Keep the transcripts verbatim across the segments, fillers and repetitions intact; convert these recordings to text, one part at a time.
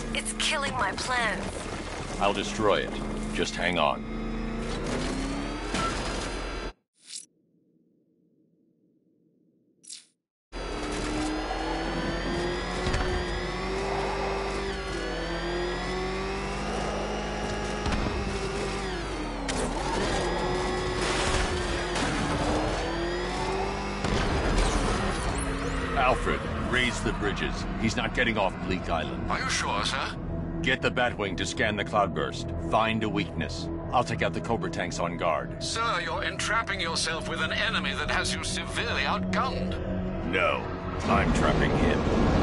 It's killing my plans. I'll destroy it. Just hang on. Alfred, raise the bridges. He's not getting off Bleak Island. Are you sure, sir? Get the Batwing to scan the cloudburst. Find a weakness. I'll take out the Cobra tanks on guard. Sir, you're entrapping yourself with an enemy that has you severely outgunned. No, I'm trapping him.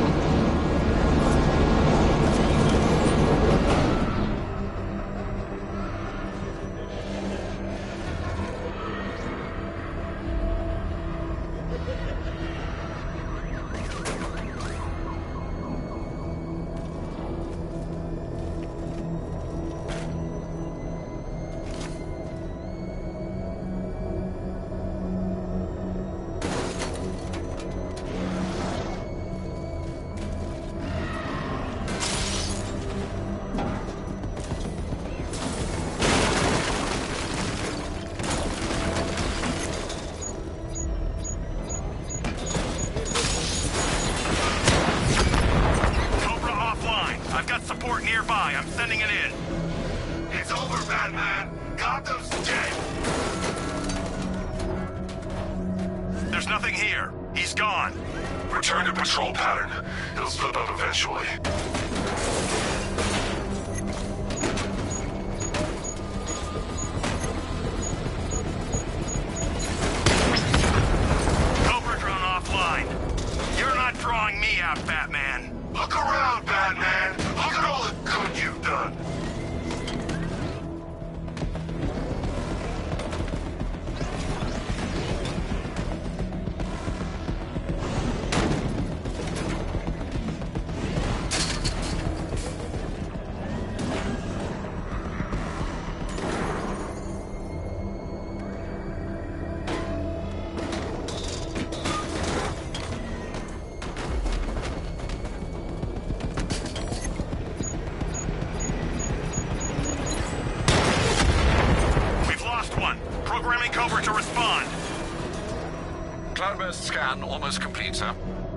Nearby, I'm sending it in. It's over, Batman. Gotham's dead. There's nothing here. He's gone. Return to patrol pattern. He'll slip up eventually. Cobra drone offline. You're not drawing me out, Batman. Look around, Batman. Look at all the good you've done. Programming Cobra to respond. Cloudburst scan almost complete, sir.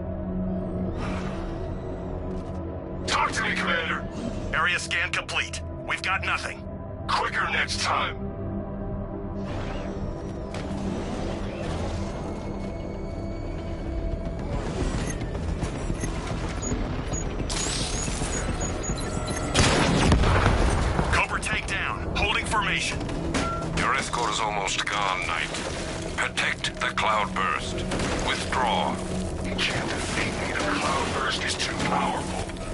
Talk to me, Commander. Area scan complete. We've got nothing. Quicker next time. Cobra takedown. Holding formation. Your escort is almost gone, Knight. Protect the cloudburst. Withdraw. You can't defeat me. The cloudburst is too powerful.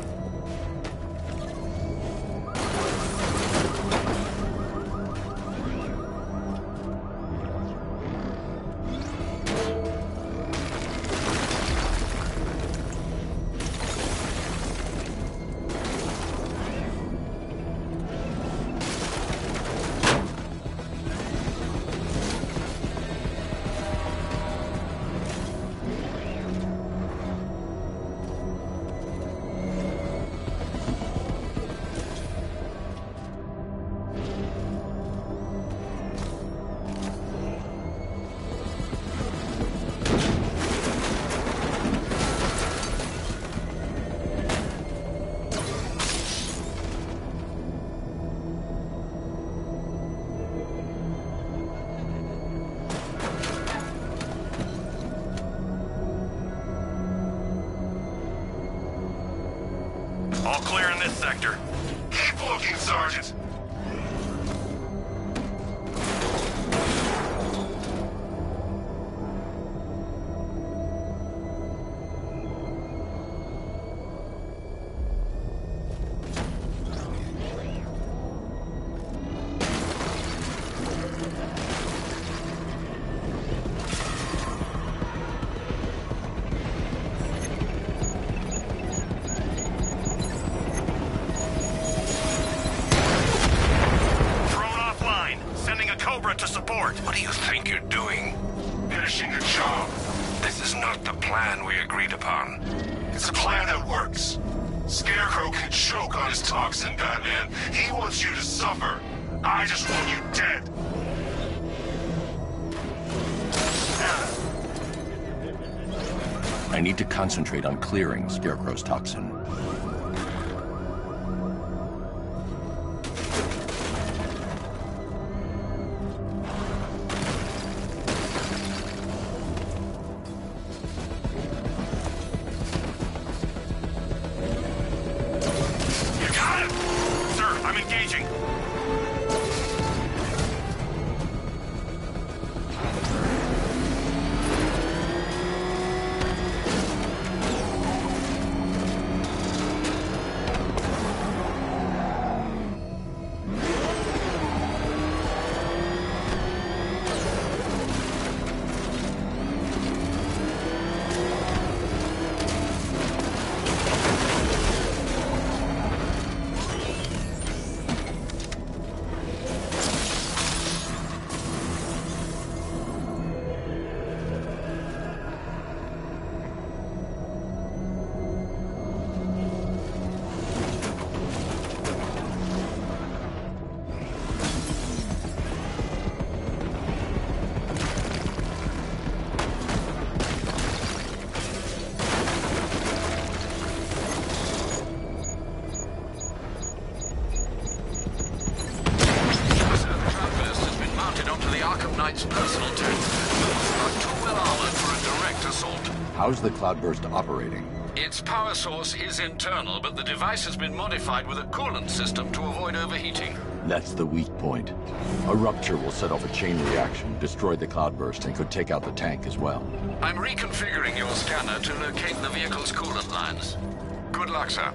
All clear in this sector. Keep looking, Sergeant. To support. What do you think you're doing? Finishing the job. This is not the plan we agreed upon. It's a plan that works. Scarecrow can choke on his toxin, Batman. He wants you to suffer. I just want you dead. I need to concentrate on clearing Scarecrow's toxin. Arkham Knight's personal tank. Not too well armored for a direct assault. How's the cloudburst operating? Its power source is internal, but the device has been modified with a coolant system to avoid overheating. That's the weak point. A rupture will set off a chain reaction, destroy the cloudburst, and could take out the tank as well. I'm reconfiguring your scanner to locate the vehicle's coolant lines. Good luck, sir.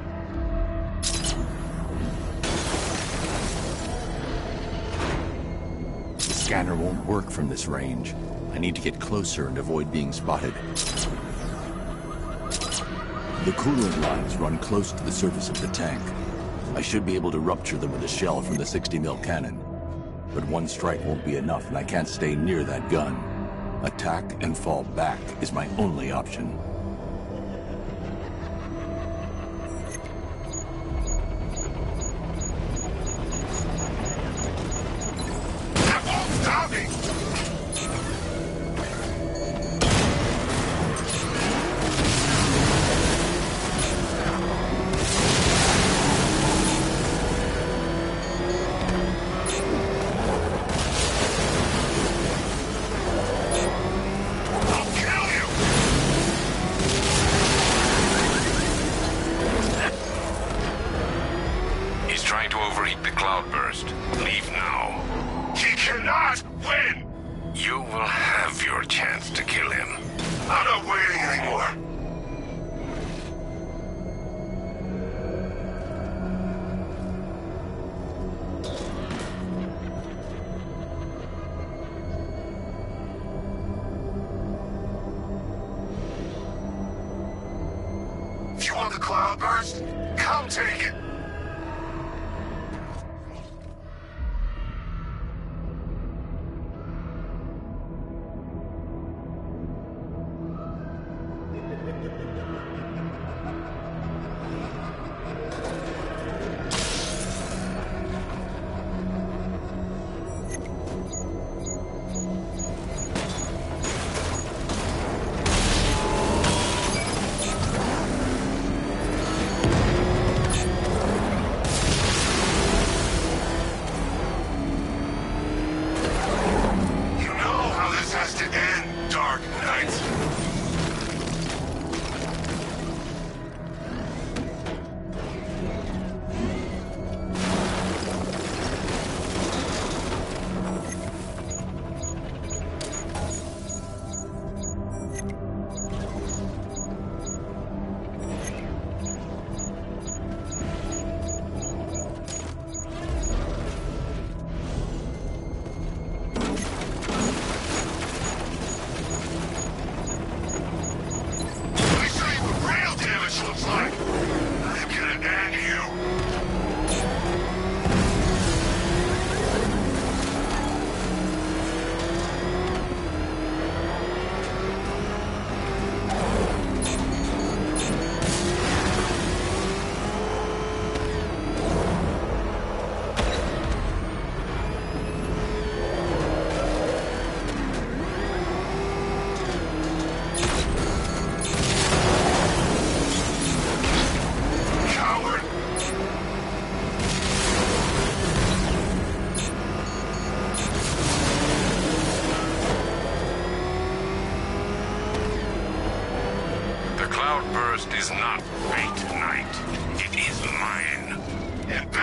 The scanner won't work from this range. I need to get closer and avoid being spotted. The coolant lines run close to the surface of the tank. I should be able to rupture them with a shell from the sixty mil cannon. But one strike won't be enough, and I can't stay near that gun. Attack and fall back is my only option. That won't stop me! If you want the cloudburst, come take it!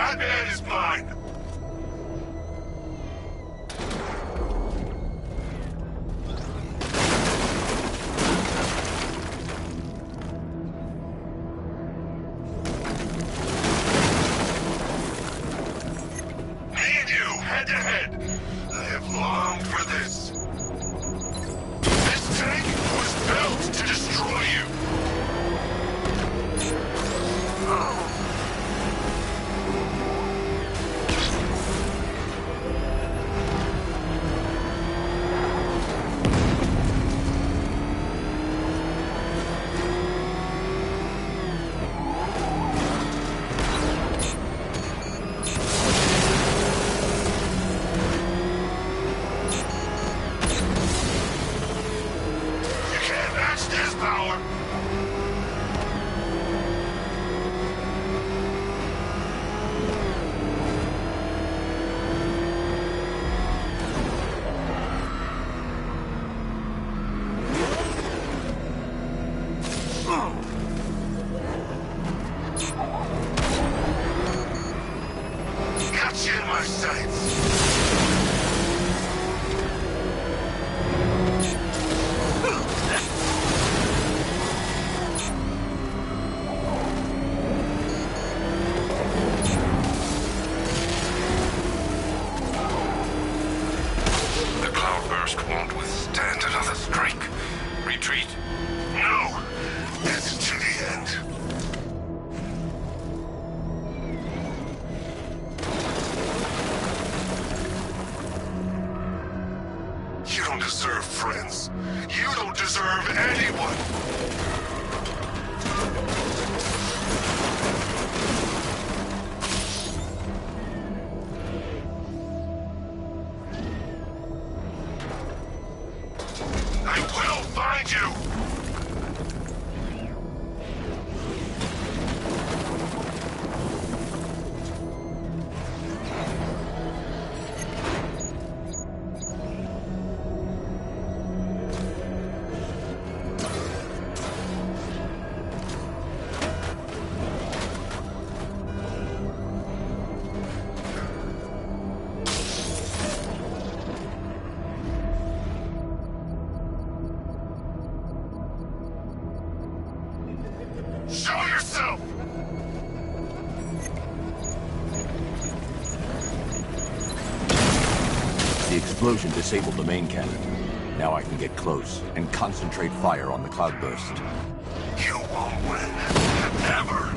Batman is mine! Me and you, head to head. I have longed for this. This tank was built to destroy you. You can't match this power. Got you in my sights. The cloudburst won't withstand another strike. Retreat. No! This is to the end. You don't deserve friends. You don't deserve anyone. I will find you! Show yourself! The explosion disabled the main cannon. Now I can get close and concentrate fire on the cloudburst. You won't win. Never!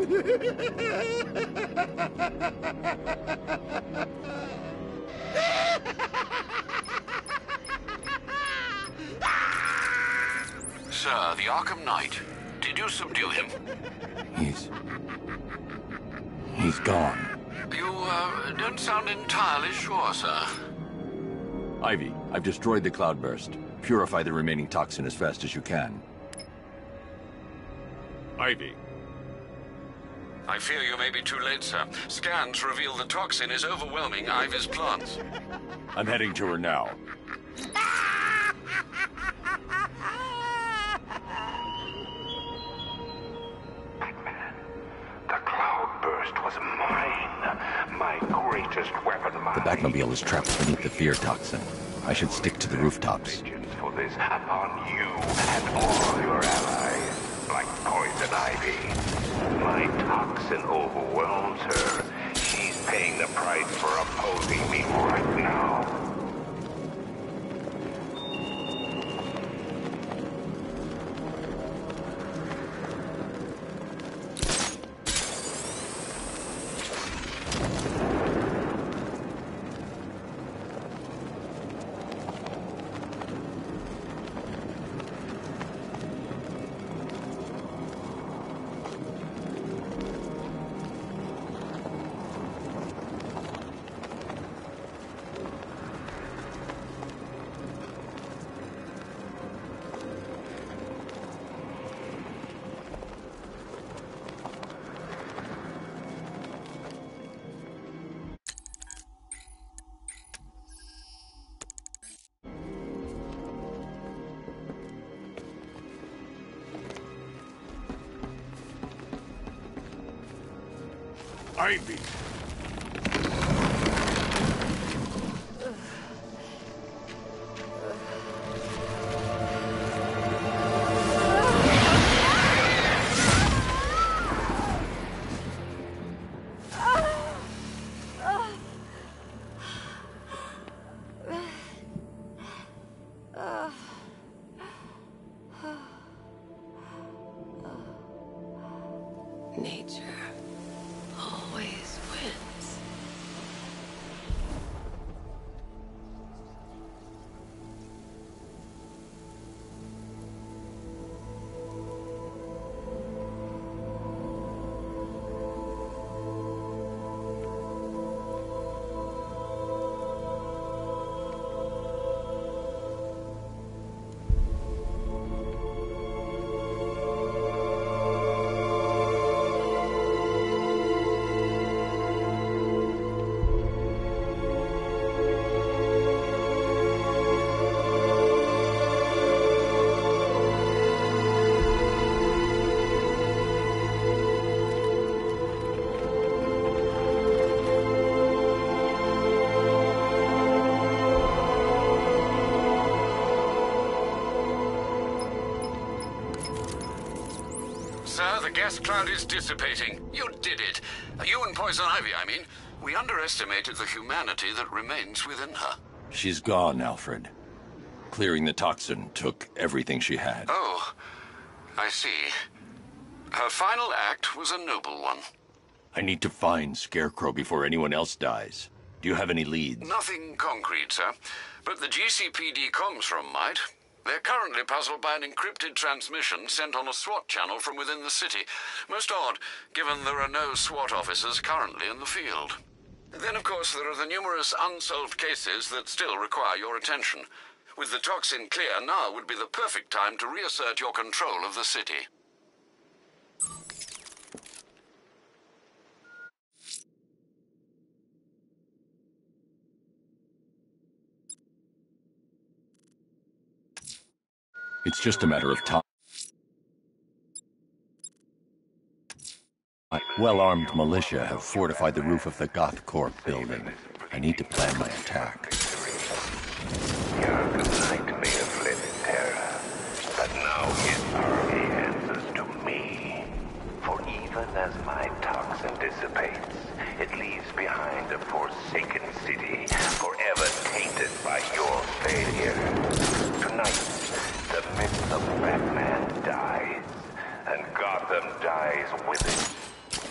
Sir, the Arkham Knight. Did you subdue him? He's... He's gone. You, uh, don't sound entirely sure, sir. Ivy, I've destroyed the cloudburst. Purify the remaining toxin as fast as you can. Ivy. I fear you may be too late, sir. Scans reveal the toxin is overwhelming Ivy's plants. I'm heading to her now. Batman, the cloudburst was mine. My greatest weapon, mine. The Batmobile is trapped beneath the fear toxin. I should stick to the rooftops. Vengeance for this upon you and all your allies, like poison ivy. My toxin overwhelms her. She's paying the price for opposing me right now. Ivy. Nature always wins. Sir, the gas cloud is dissipating. You did it. You and Poison Ivy, I mean. We underestimated the humanity that remains within her. She's gone, Alfred. Clearing the toxin took everything she had. Oh, I see. Her final act was a noble one. I need to find Scarecrow before anyone else dies. Do you have any leads? Nothing concrete, sir. But the G C P D comms room might. They're currently puzzled by an encrypted transmission sent on a SWAT channel from within the city. Most odd, given there are no SWAT officers currently in the field. Then, of course, there are the numerous unsolved cases that still require your attention. With the toxin clear, now would be the perfect time to reassert your control of the city. It's just a matter of time. Well-armed militia have fortified the roof of the Goth Corp building. I need to plan my attack. The Arkham Knight may have fled in terror, but now his army answers to me. For even as my toxin dissipates, it leaves behind a forsaken city, forever tainted by your failure. Tonight, the myth of Batman dies, and Gotham dies with it.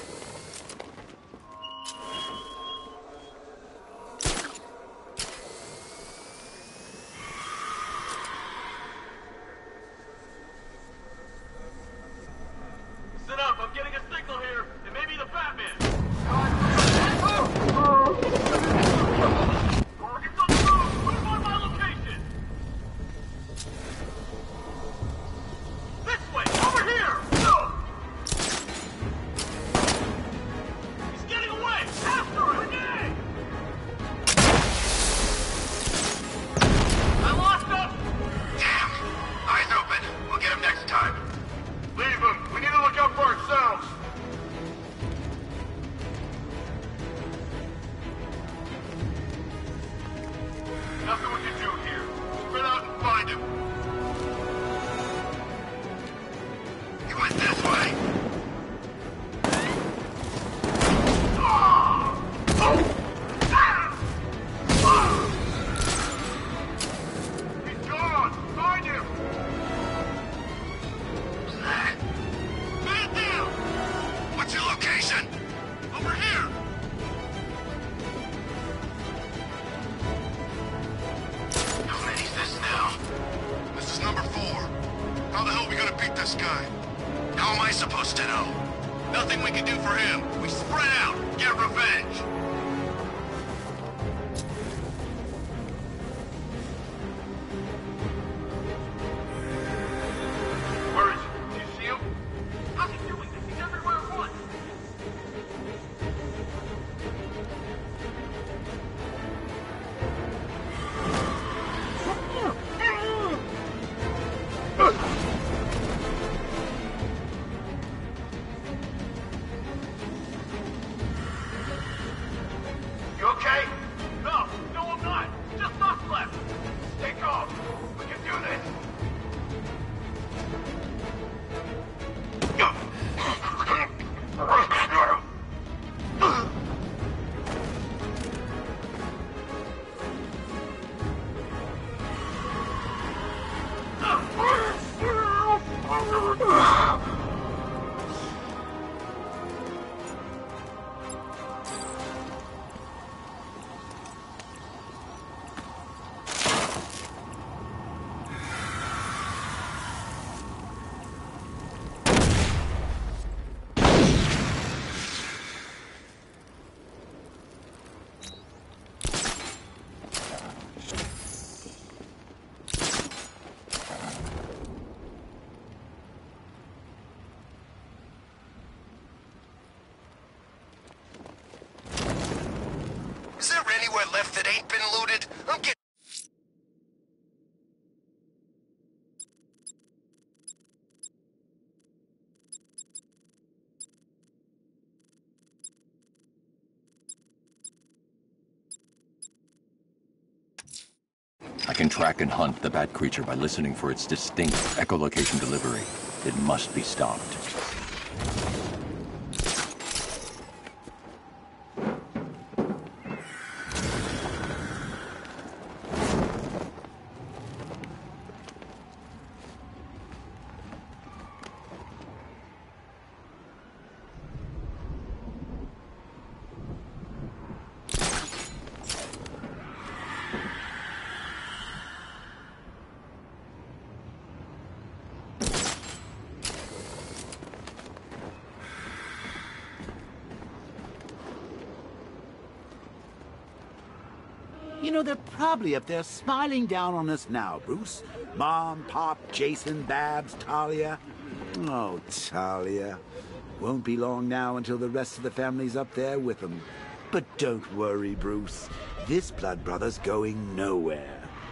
How the hell are we gonna beat this guy? How am I supposed to know? Nothing we can do for him. We spread out, get revenge. Where is he? Do you see him? How's he doing this? He's everywhere at once. You okay? No, no I'm not. Just us left. Stay calm. We can do this. Is there anywhere left that ain't been looted? I'm getting... I can track and hunt the bat creature by listening for its distinct echolocation delivery. It must be stopped. You know, they're probably up there smiling down on us now, Bruce. Mom, Pop, Jason, Babs, Talia. Oh, Talia. Won't be long now until the rest of the family's up there with them. But don't worry, Bruce. This blood brother's going nowhere.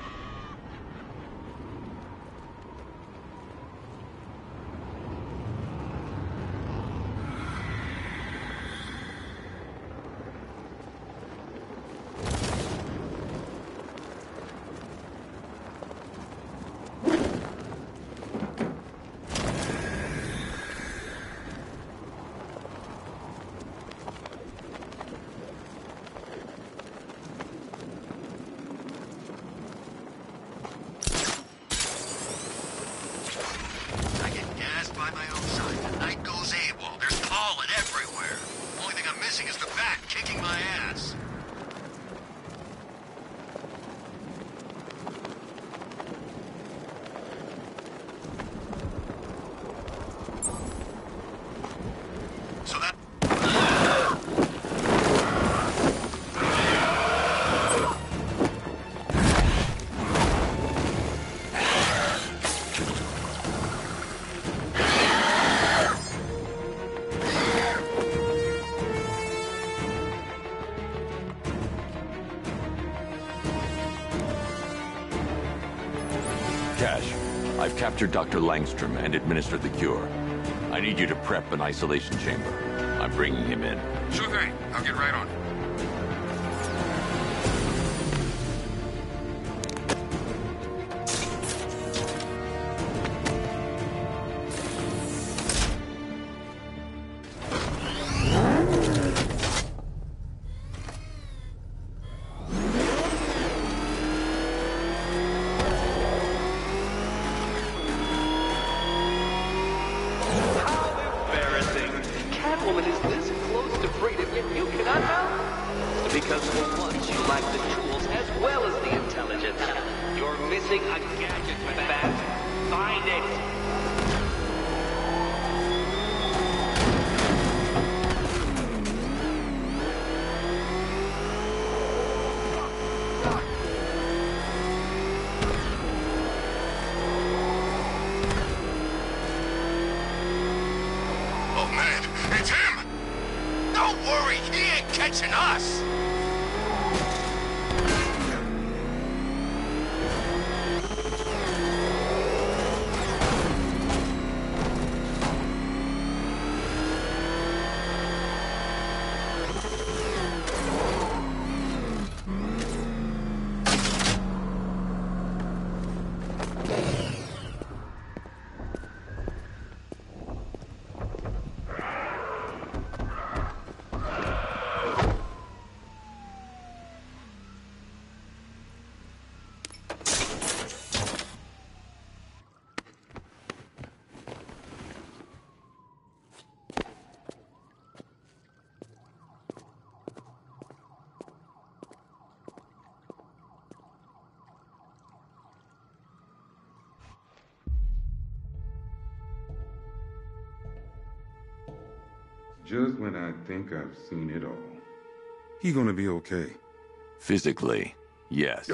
I've captured Doctor Langstrom and administered the cure. I need you to prep an isolation chamber. I'm bringing him in. Sure thing. I'll get right on. Missing a gadget, Bat. Find it. catching us! Just when I think I've seen it all. He gonna be okay. Physically, yes.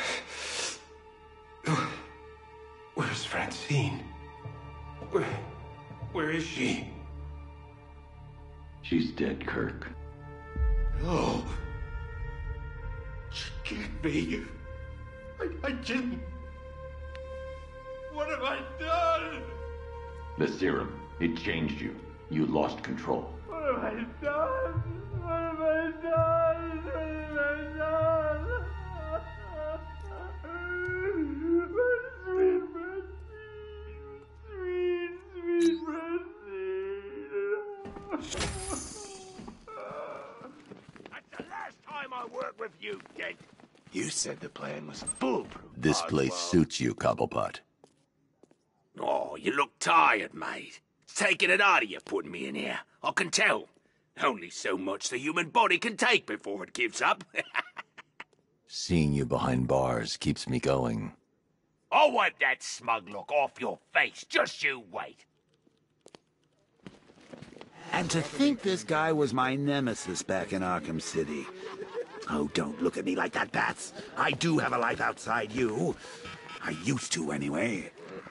Where's Francine? Where... where is she? She's dead, Kirk. No. She can't be. I, I didn't... What have I done? The serum, it changed you. You lost control. What have I done? What have I done? What have I done? Sweet Francine. Sweet, sweet Francine. That's the last time I work with you, Dent. You said the plan was foolproof. This place suits you, Cobblepot. Oh, you look tired, mate. It's taking it out of you putting me in here. I can tell. Only so much the human body can take before it gives up. Seeing you behind bars keeps me going. I'll wipe that smug look off your face. Just you wait. And to think this guy was my nemesis back in Arkham City. Oh, don't look at me like that, Bats. I do have a life outside you. I used to, anyway.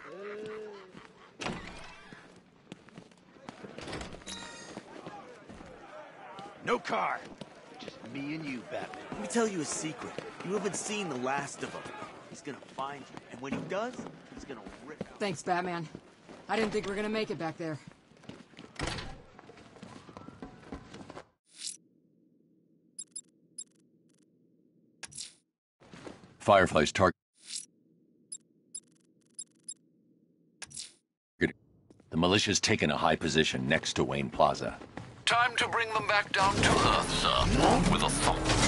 No car. Just me and you, Batman. Let me tell you a secret. You haven't seen the last of him. He's gonna find you, and when he does, he's gonna rip out. Thanks, Batman. I didn't think we were gonna make it back there. Firefly's target. The militia's taken a high position next to Wayne Plaza. Time to bring them back down to earth, sir. With a thought.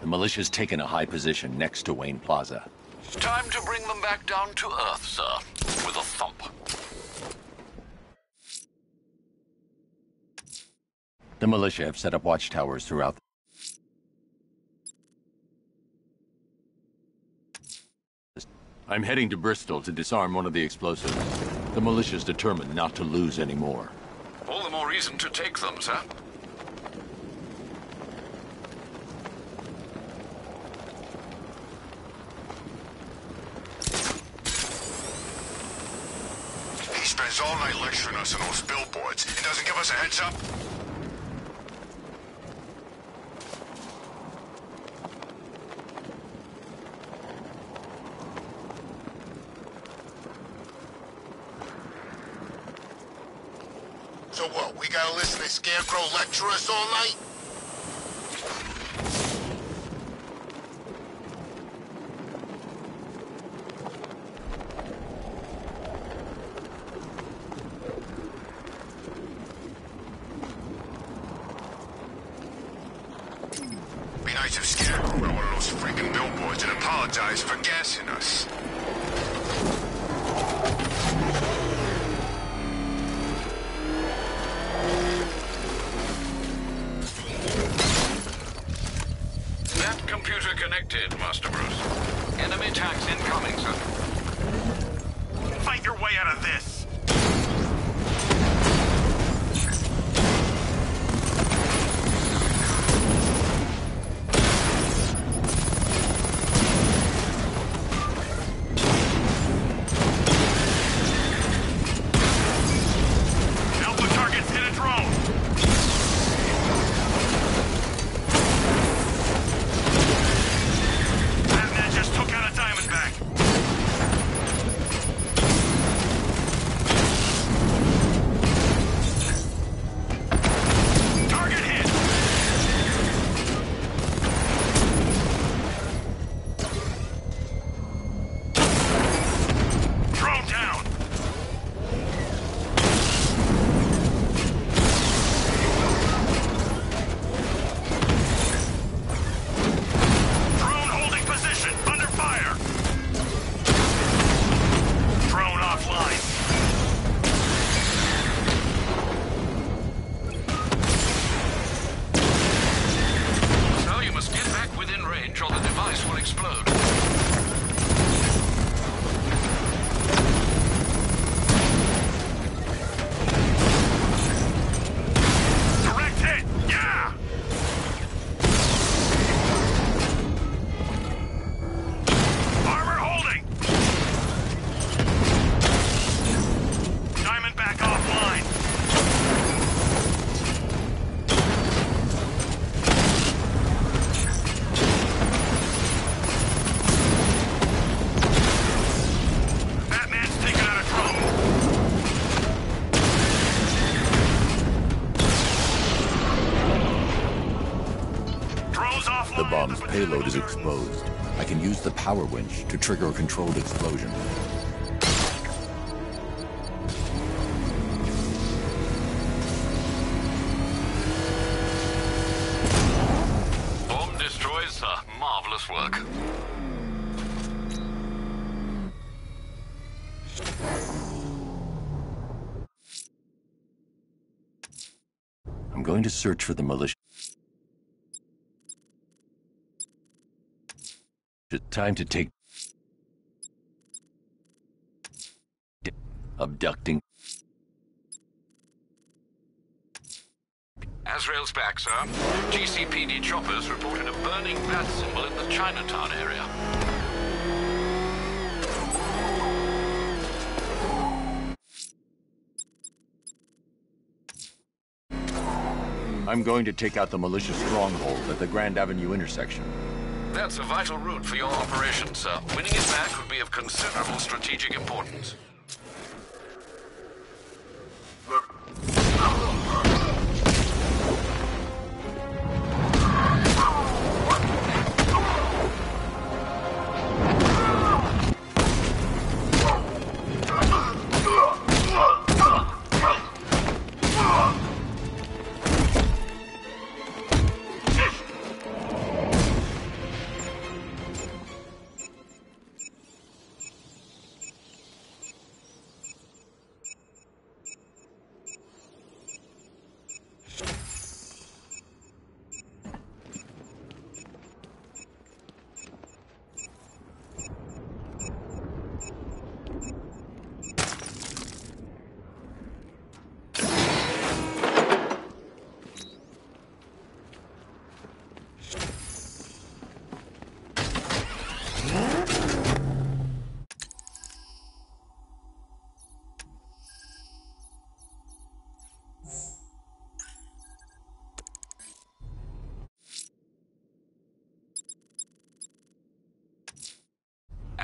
The militia's taken a high position next to Wayne Plaza. Time to bring them back down to earth, sir, with a thump. The militia have set up watchtowers throughout. I'm heading to Bristol to disarm one of the explosives. The militia's determined not to lose any more. All the more reason to take them, sir. He spends all night lecturing us on those billboards and doesn't give us a heads up. So what, we gotta listen to Scarecrow lecture us all night? Be nice if Scarecrow were on one of those freaking billboards and apologized for gassing us. Connected, Master Bruce. Enemy tanks incoming, sir. Fight your way out of this! Alpha targets hit a drone! Took out a Diamondback. Target hit. Drone down. Drone holding position. Under fire! Drone offline. So you must get back within range or the device will explode. Direct hit! Yeah! Armor holding! Diamondback offline. Batman's taking out a drone. Drone's offline. The bomb's payload is exposed. I can use the power winch to trigger a controlled explosion. Bomb destroys, sir. Marvelous work. I'm going to search for the militia. Time to take... Abducting. Azrael's back, sir. G C P D choppers reported a burning bat symbol in the Chinatown area. I'm going to take out the militia stronghold at the Grand Avenue intersection. That's a vital route for your operation, sir. Winning it back would be of considerable strategic importance.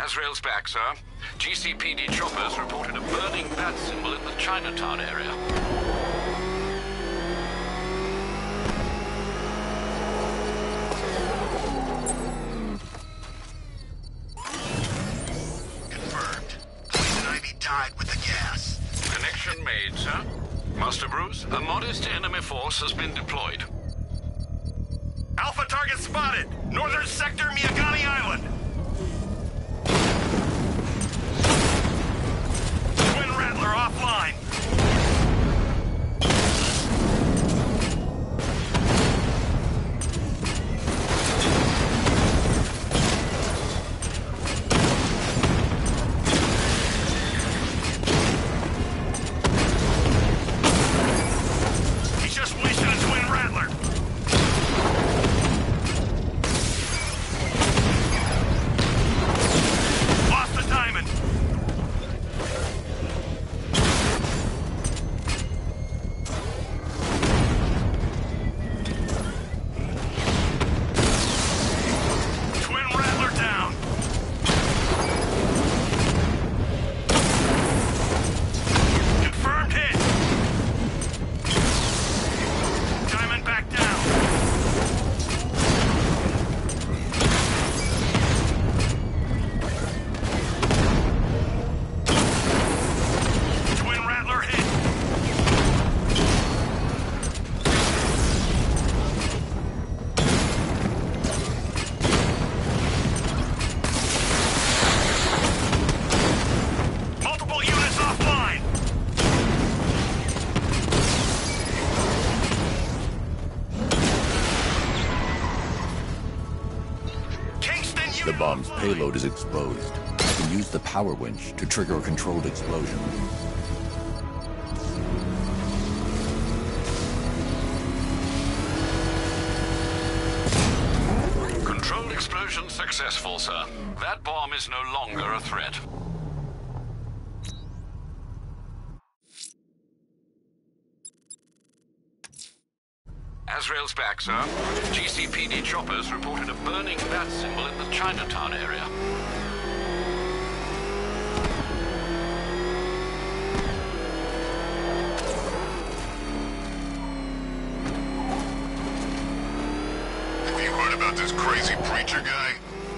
Azrael's back, sir. G C P D choppers reported a burning bat symbol in the Chinatown area. Died with the gas. Connection made, sir. Master Bruce, a modest enemy force has been deployed. Alpha target spotted! Northern sector, Miyagani Island! Twin Rattler offline! The bomb's payload is exposed. I can use the power winch to trigger a controlled explosion. Controlled explosion successful, sir. That bomb is no longer a threat. Azrael's back, sir. G C P D choppers reported a burning bat symbol in the Chinatown area. Have you heard about this crazy preacher guy?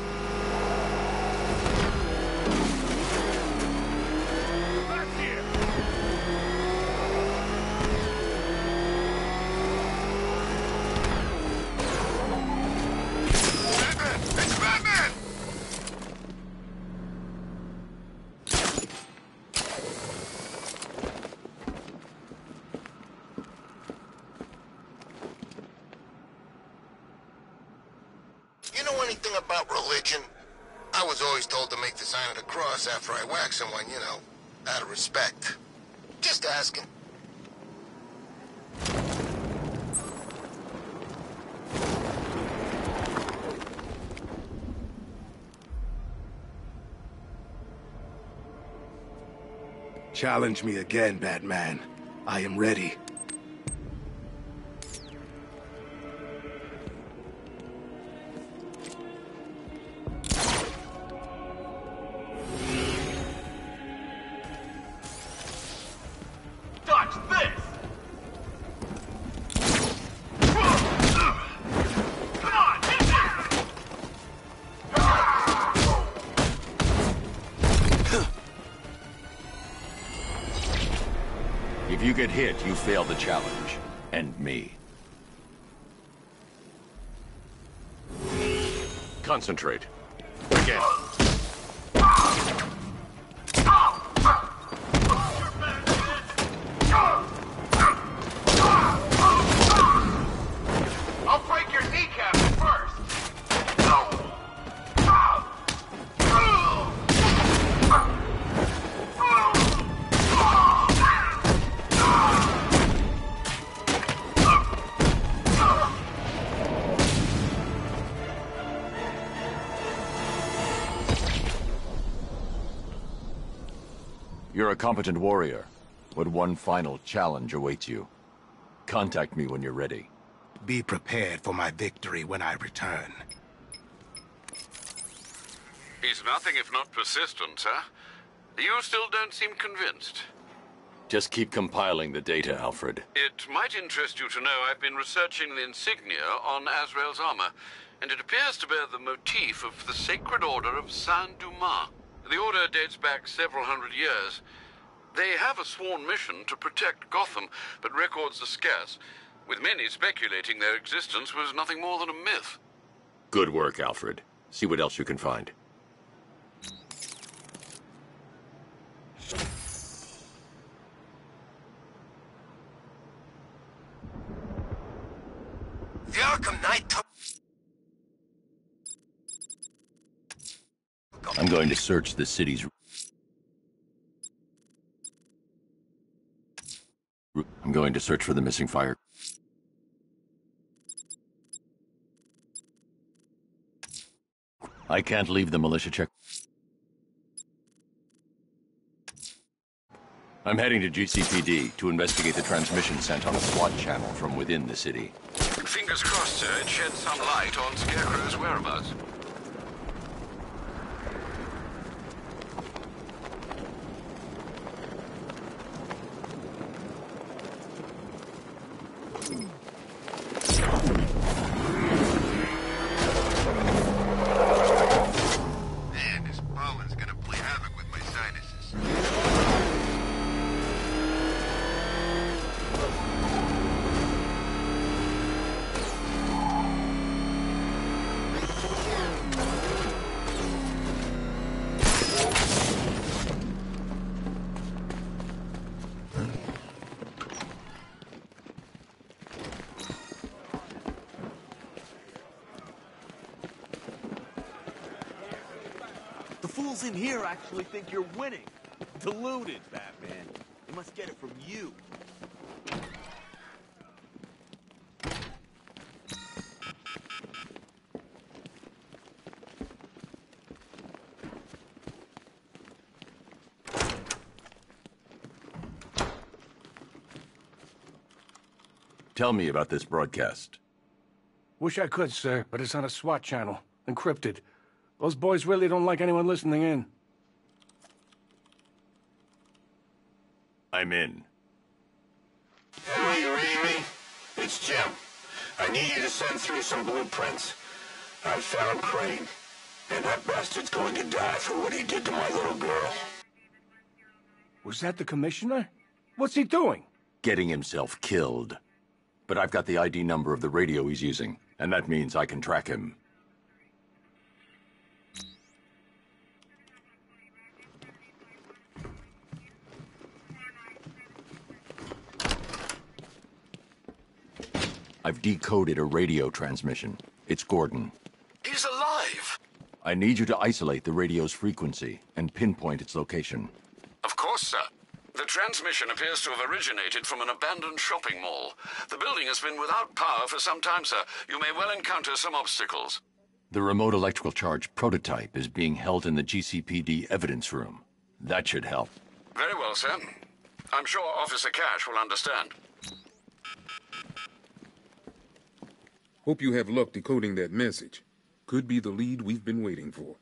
You know anything about religion? I was always told to make the sign of the cross after I whack someone, you know, out of respect. Just asking. Challenge me again, Batman. I am ready. If you get hit, you fail the challenge. And me. Concentrate. Again. I'll break your kneecap first. You're a competent warrior, but one final challenge awaits you. Contact me when you're ready. Be prepared for my victory when I return. He's nothing if not persistent, sir. You still don't seem convinced. Just keep compiling the data, Alfred. It might interest you to know I've been researching the insignia on Azrael's armor, and it appears to bear the motif of the Sacred Order of Saint-Dumas. The order dates back several hundred years. They have a sworn mission to protect Gotham, but records are scarce, with many speculating their existence was nothing more than a myth. Good work, Alfred. See what else you can find. The Arkham Knight took... I'm going to search the city's... I'm going to search for the missing fire. I can't leave the militia check. I'm heading to G C P D to investigate the transmission sent on a SWAT channel from within the city. Fingers crossed, sir, it sheds some light on Scarecrow's whereabouts. Man, this pollen's gonna play havoc with my sinuses. The fools in here actually think you're winning. Deluded, Batman. They must get it from you. Tell me about this broadcast. Wish I could, sir, but it's on a SWAT channel. Encrypted. Those boys really don't like anyone listening in. I'm in. Hey, you read me? It's Jim. I need you to send through some blueprints. I found Crane, and that bastard's going to die for what he did to my little girl. Was that the commissioner? What's he doing? Getting himself killed. But I've got the I D number of the radio he's using, and that means I can track him. I've decoded a radio transmission. It's Gordon. He's alive! I need you to isolate the radio's frequency and pinpoint its location. Of course, sir. The transmission appears to have originated from an abandoned shopping mall. The building has been without power for some time, sir. You may well encounter some obstacles. The remote electrical charge prototype is being held in the G C P D evidence room. That should help. Very well, sir. I'm sure Officer Cash will understand. Hope you have luck decoding that message. Could be the lead we've been waiting for.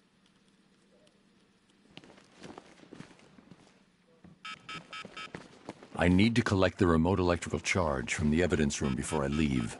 I need to collect the remote electrical charge from the evidence room before I leave.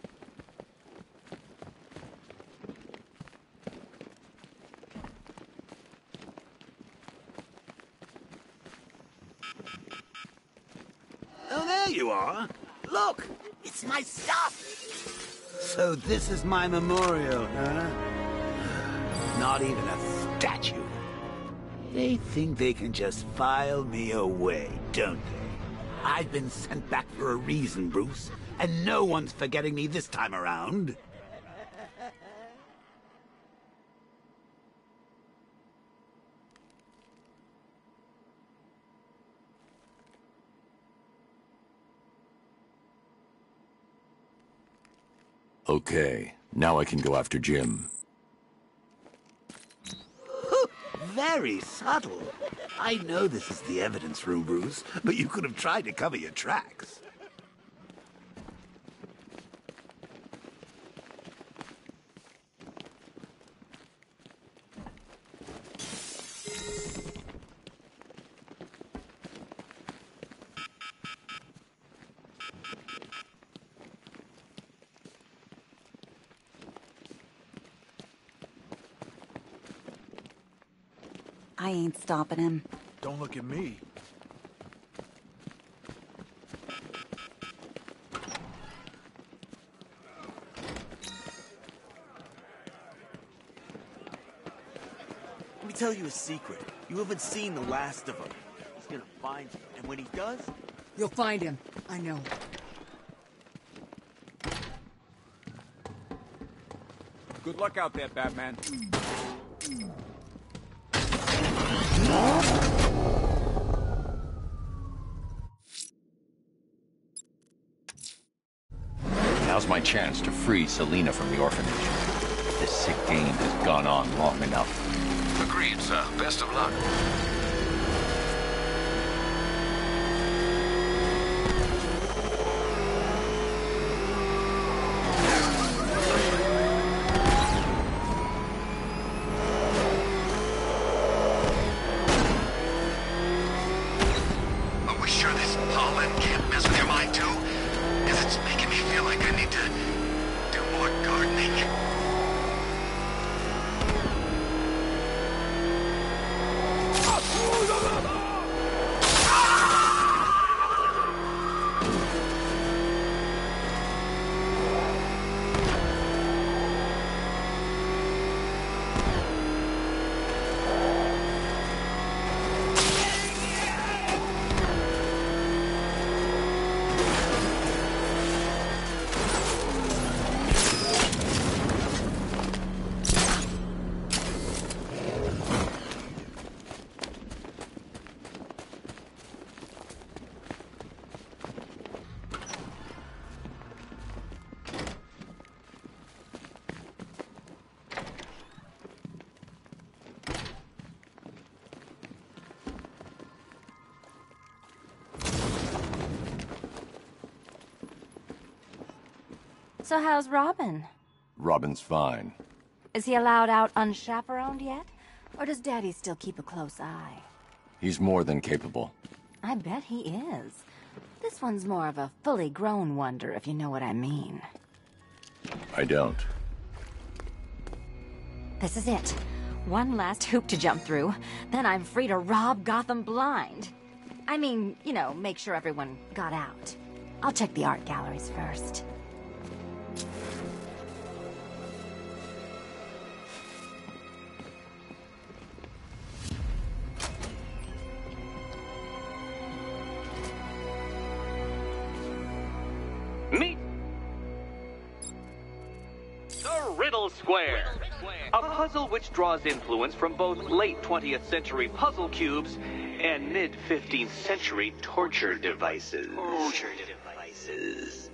Oh, there you are. Look, it's my stuff. So this is my memorial, huh? Not even a statue. They think they can just file me away, don't they? I've been sent back for a reason, Bruce, and no one's forgetting me this time around. Okay, now I can go after Jim. Very subtle. I know this is the evidence room, Bruce, but you could have tried to cover your tracks. I ain't stopping him. Don't look at me. Let me tell you a secret. You haven't seen the last of him. He's gonna find you, and when he does... You'll find him. I know. Good luck out there, Batman. Now's my chance to free Selina from the orphanage. This sick game has gone on long enough. Agreed, sir. Best of luck. Are we sure this pollen can't mess with your mind too? Because it's making me feel like I need to do more gardening. So how's Robin? Robin's fine. Is he allowed out unchaperoned yet? Or does Daddy still keep a close eye? He's more than capable. I bet he is. This one's more of a fully grown wonder, if you know what I mean. I don't. This is it. One last hoop to jump through. Then I'm free to rob Gotham blind. I mean, you know, make sure everyone got out. I'll check the art galleries first. Meet the Riddle Square, a puzzle which draws influence from both late twentieth century puzzle cubes and mid fifteenth century torture devices. Torture devices.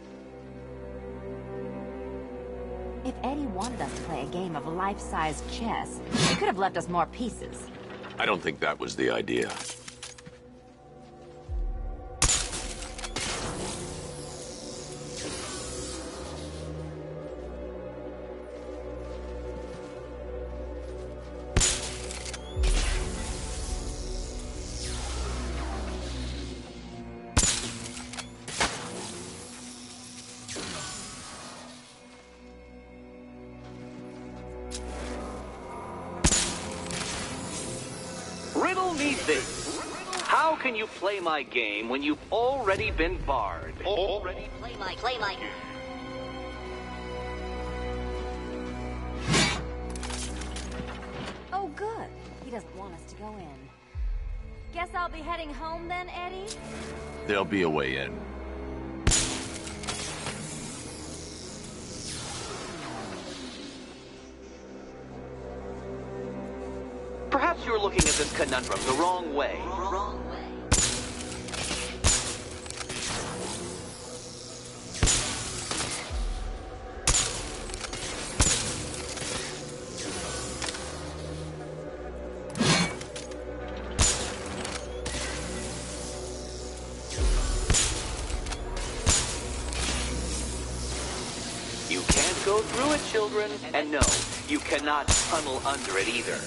If Eddie wanted us to play a game of life-size chess, he could have left us more pieces. I don't think that was the idea. Riddle me this. How can you play my game when you've already been barred? Already play my, play my... Oh, good. He doesn't want us to go in. Guess I'll be heading home then, Eddie? There'll be a way in. Perhaps you're looking at this conundrum the wrong way. Wrong way. You can't go through it, children. And no, you cannot tunnel under it either.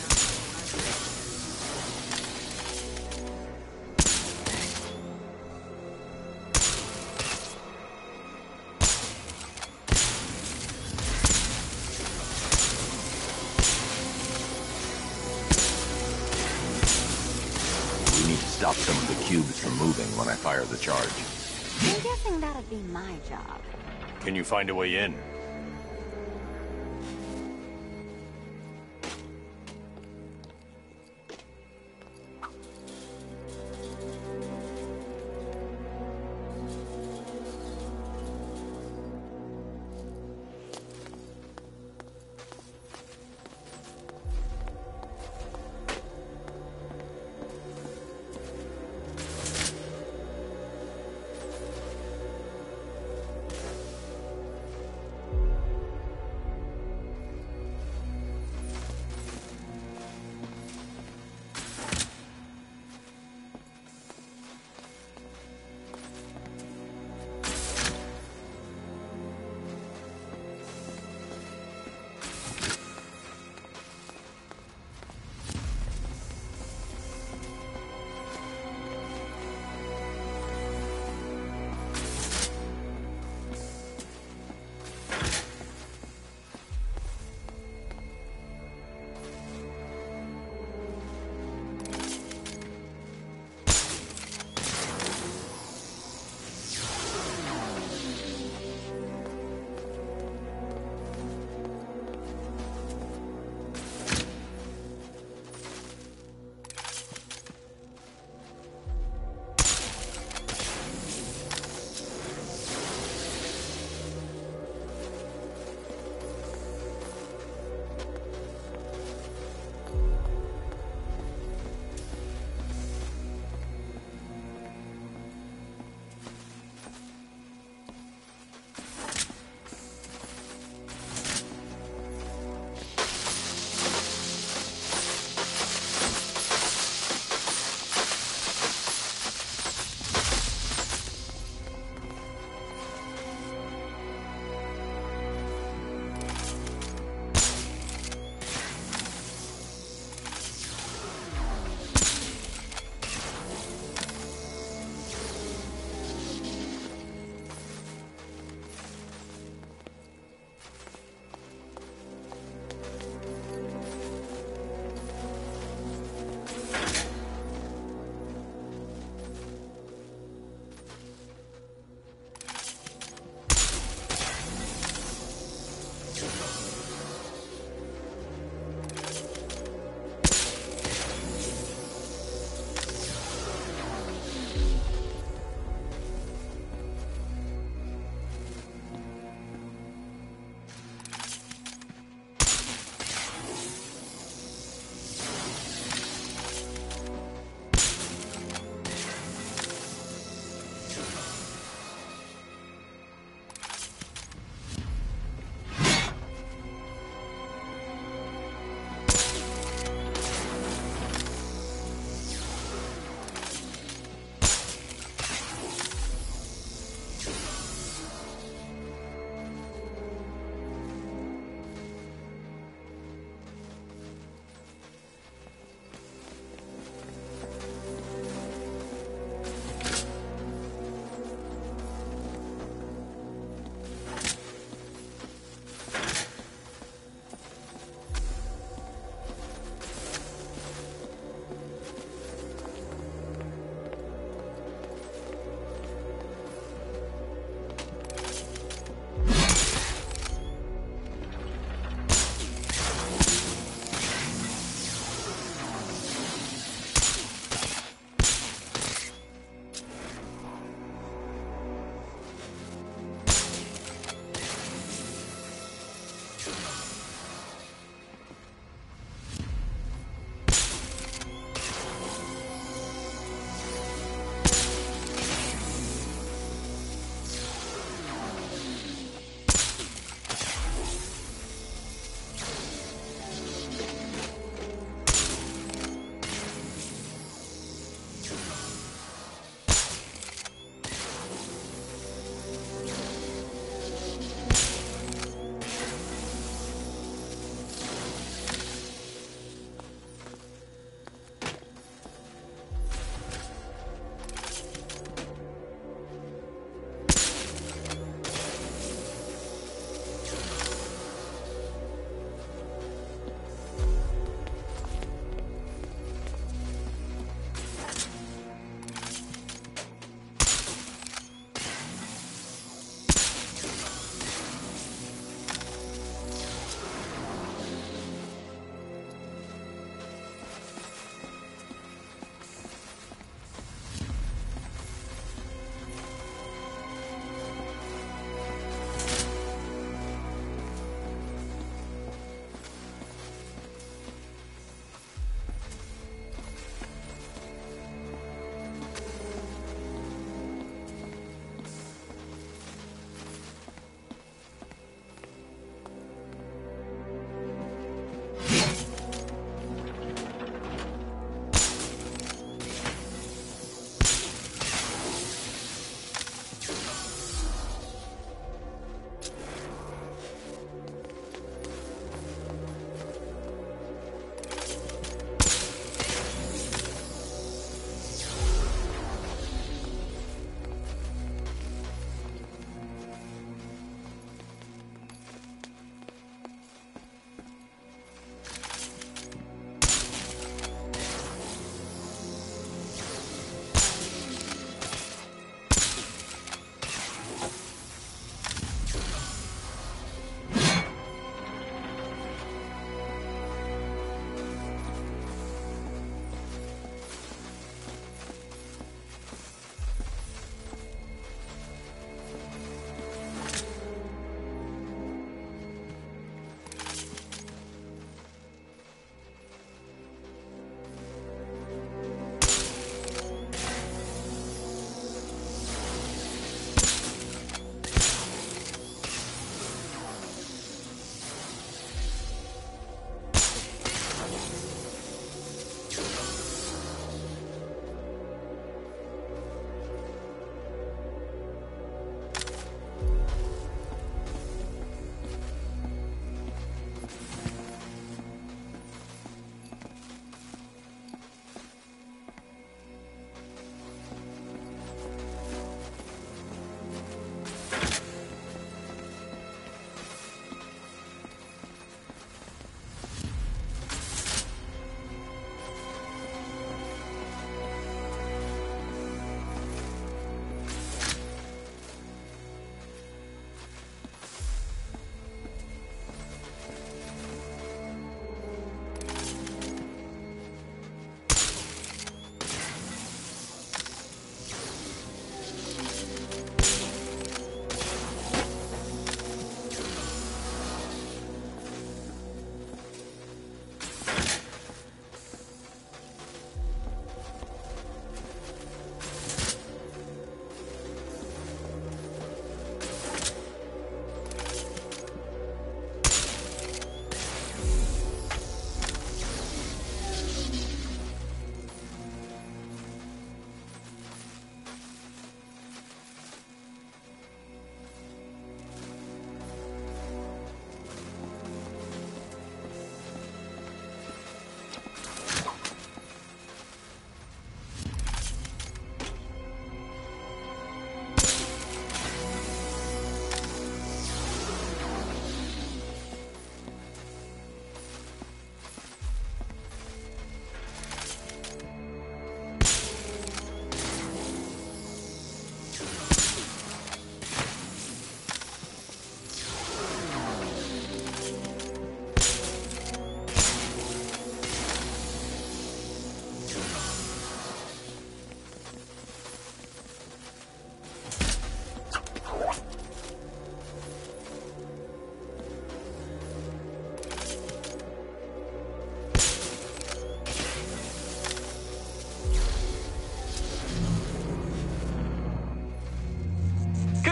stop some of the cubes from moving when I fire the charge. I'm guessing that'd be my job. Can you find a way in?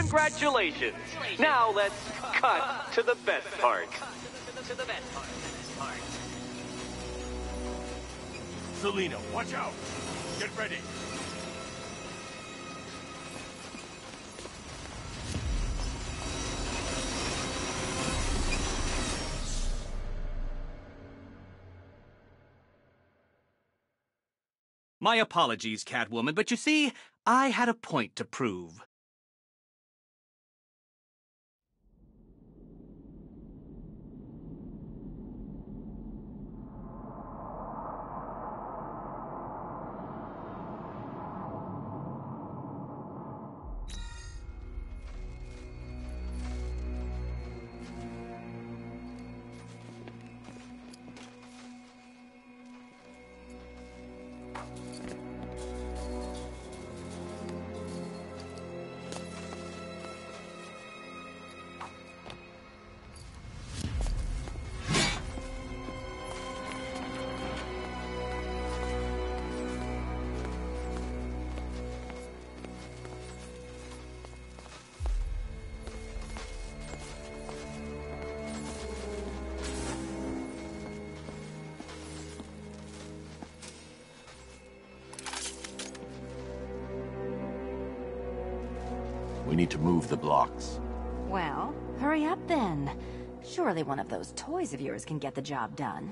Congratulations! Now let's cut to the best part. Selena, watch out! Get ready! My apologies, Catwoman, but you see, I had a point to prove. We need to move the blocks. Well, hurry up then. Surely one of those toys of yours can get the job done.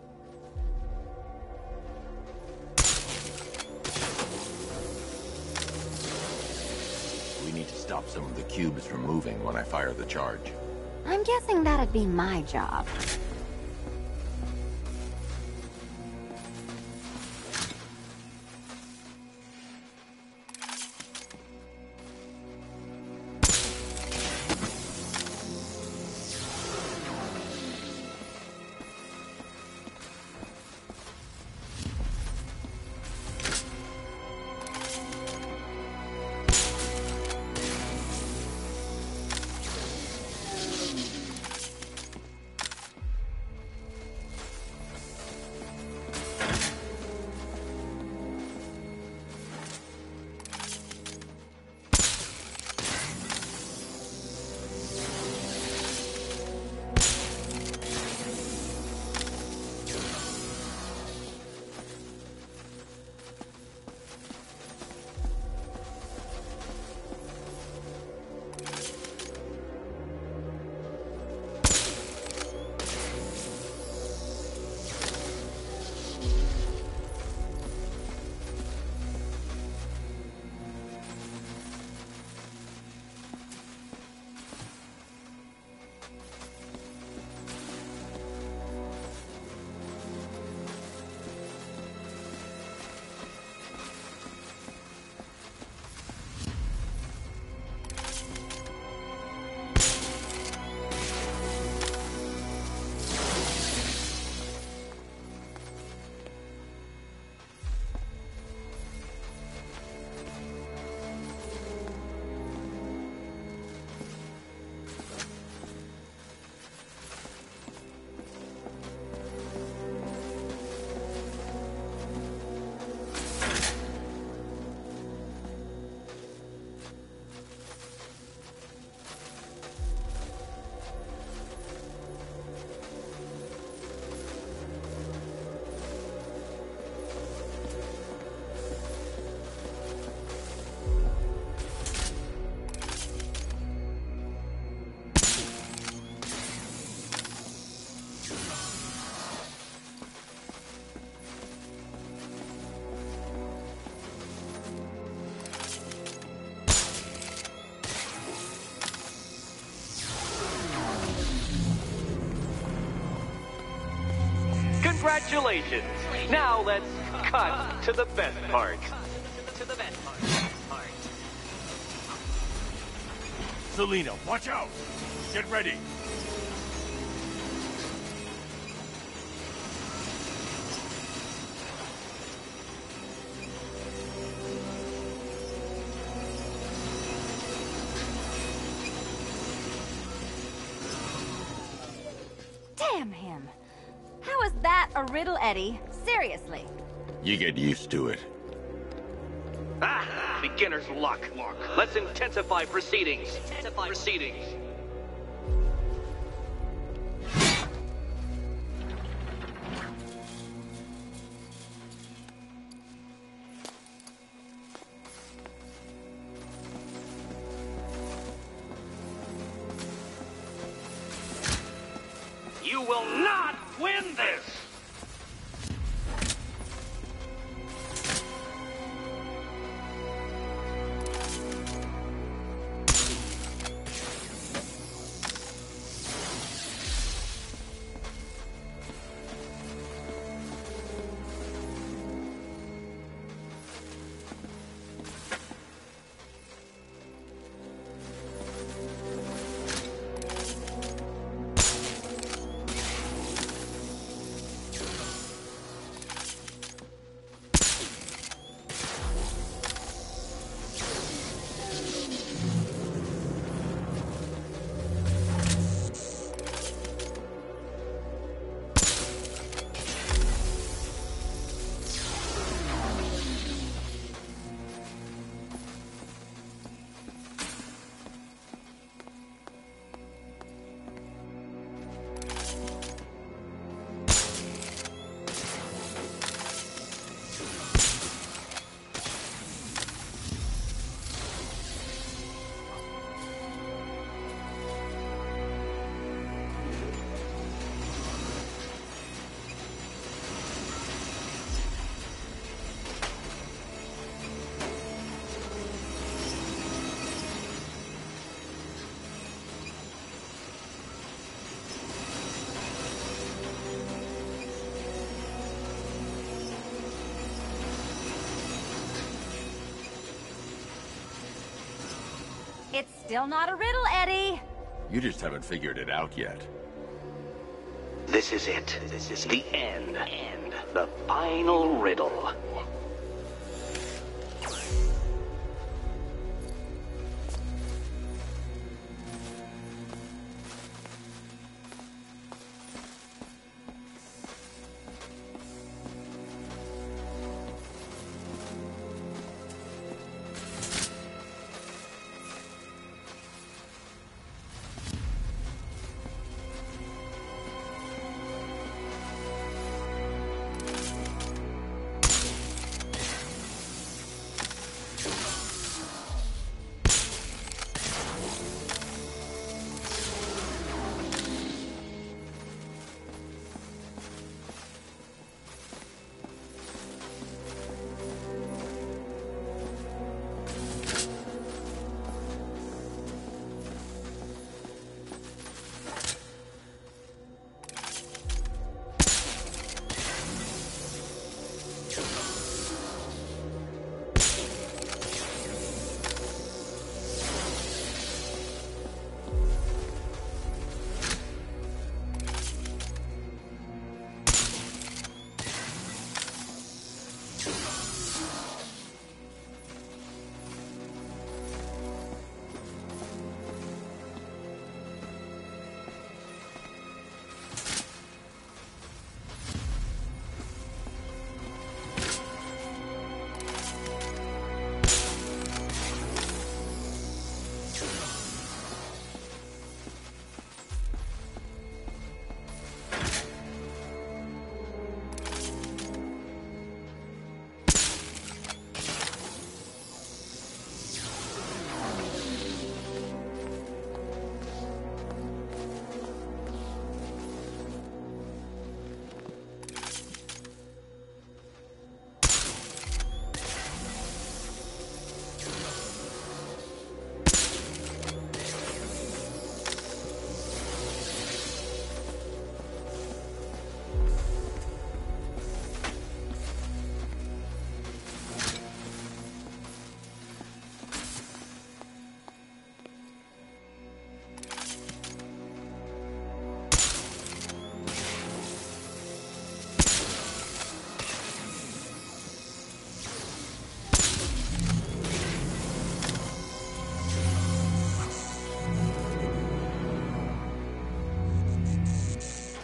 We need to stop some of the cubes from moving when I fire the charge. I'm guessing that'd be my job. Congratulations! Now let's cut to the best part. Selena, watch out! Get ready! Damn him! How is that a riddle, Eddie? Seriously. You get used to it. Ah, beginner's luck. Let's intensify proceedings. Intensify proceedings. You will not win this! It's still not a riddle, Eddie. You just haven't figured it out yet. This is it. This is the end. End. The final riddle.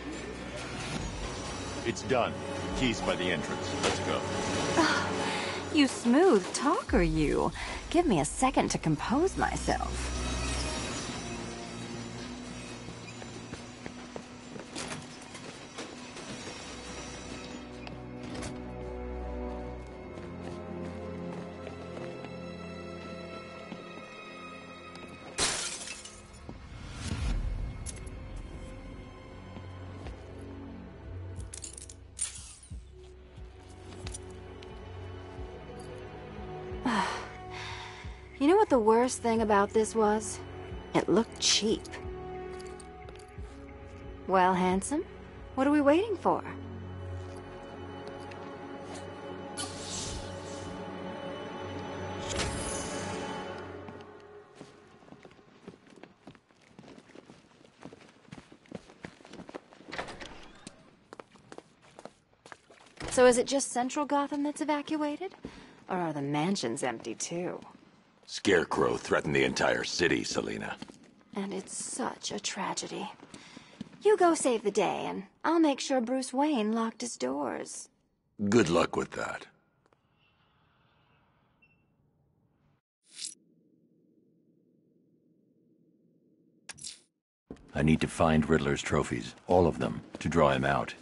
It's done. Keys by the entrance. Let's go. You smooth talker, you. Give me a second to compose myself. You know what the worst thing about this was? It looked cheap. Well, handsome, what are we waiting for? So is it just Central Gotham that's evacuated? Or are the mansions empty too? Scarecrow threatened the entire city, Selina. And it's such a tragedy. You go save the day, and I'll make sure Bruce Wayne locked his doors. Good luck with that. I need to find Riddler's trophies, all of them, to draw him out.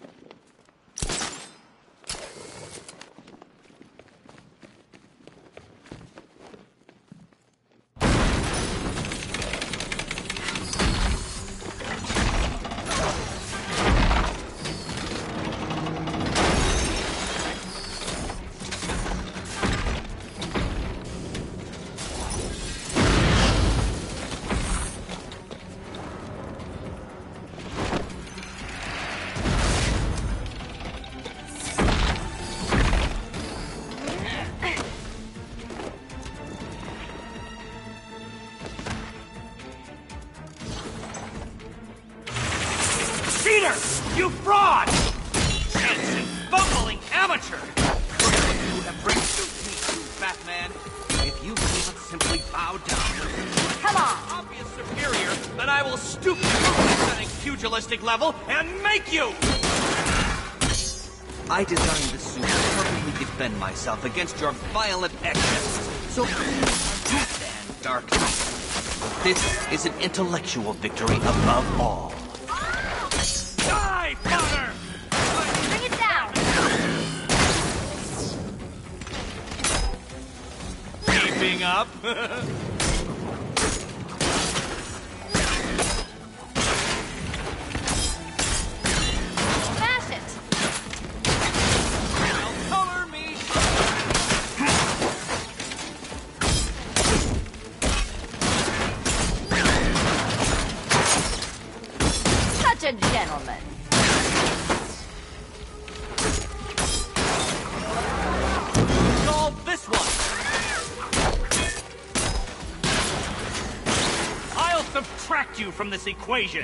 Cheater! You fraud! Handsome, bumbling amateur! You have reduced me to, Batman. If you cannot simply bow down, come on! Obvious superior, then I will stoop to your stunning pugilistic level and make you! I designed the suit to perfectly defend myself against your violent excesses. So please understand, Dark Knight. This is an intellectual victory above all. Die, Potter! Bring it down! Keeping up? Smash it! Now color me! Such a gentleman. Solve this one! I'll subtract you from this equation!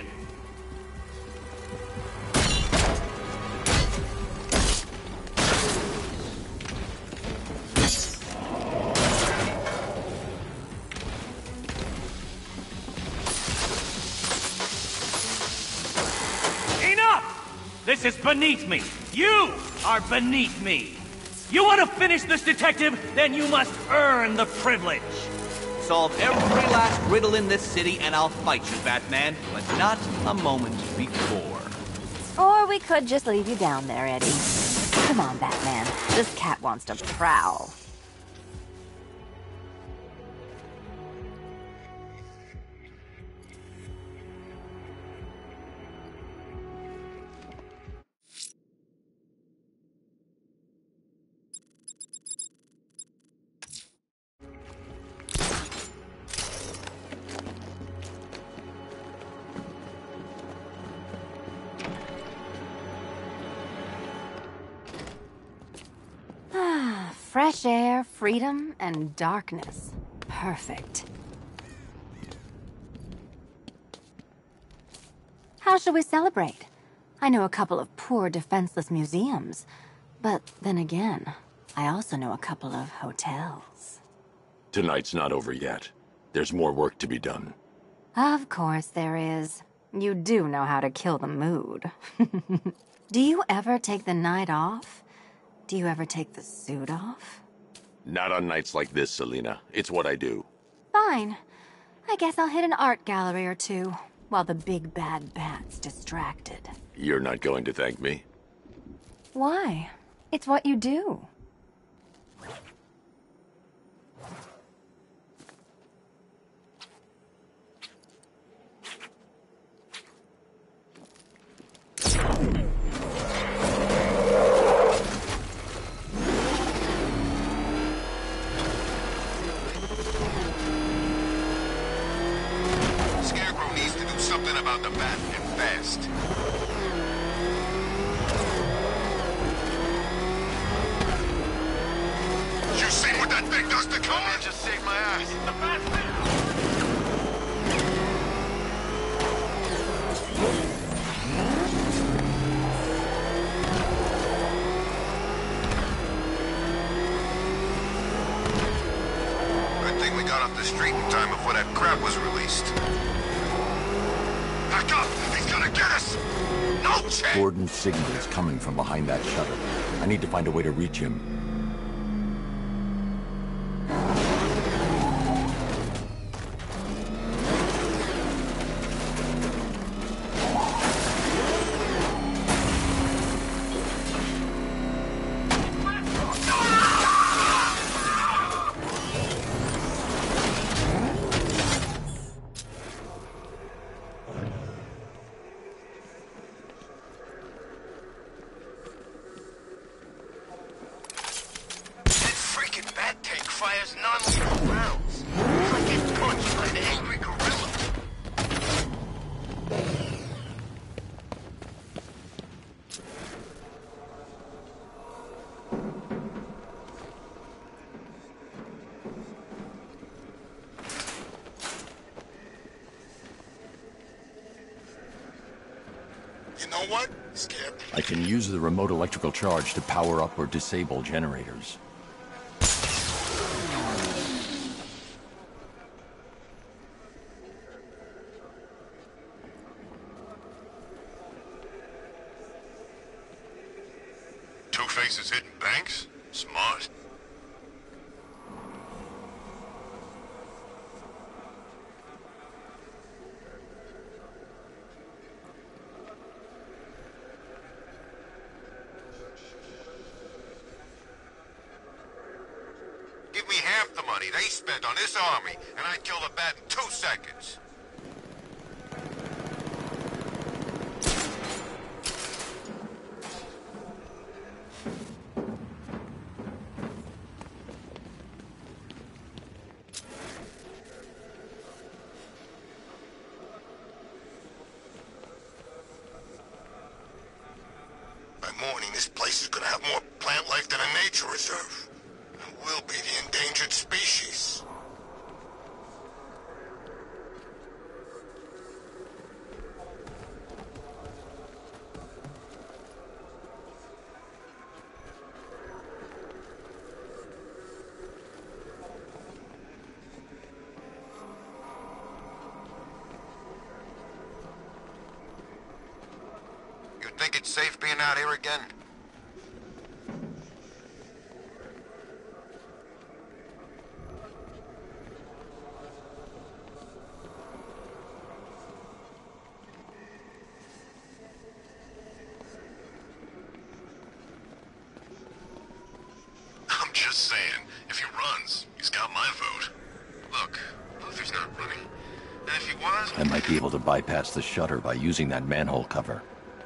Enough! This is beneath me. You are beneath me. You want to finish this, detective? Then you must earn the privilege. Solve every last riddle in this city and I'll fight you, Batman, but not a moment before. Or we could just leave you down there, Eddie. Come on, Batman. This cat wants to prowl. Fresh air, freedom, and darkness. Perfect. How shall we celebrate? I know a couple of poor, defenseless museums. But then again, I also know a couple of hotels. Tonight's not over yet. There's more work to be done. Of course there is. You do know how to kill the mood. Do you ever take the night off? Do you ever take the suit off? Not on nights like this, Selina. It's what I do. Fine. I guess I'll hit an art gallery or two, while the big bad bat's distracted. You're not going to thank me? Why? It's what you do. Scarecrow needs to do something about the bat, and fast. You see what that thing does to cover? It just saved my ass. The bat. Good thing we got off the street in time before that crap was released. Back up! He's gonna get us! No chance! Gordon's signal is coming from behind that shutter. I need to find a way to reach him. Fires non-lethal rounds. I get punched by an angry gorilla. You know what? Skip. I can use the remote electrical charge to power up or disable generators. Two-Face is hitting banks? Smart. Give me half the money they spent on this army, and I'd kill the bat in two seconds. Morning, this place is gonna have more plant life than a nature reserve. And we'll be the endangered species. You think it's safe being out here again? I'm just saying, if he runs, he's got my vote. Look, Luther's not running. And if he was... I might be able to bypass the shutter by using that manhole cover.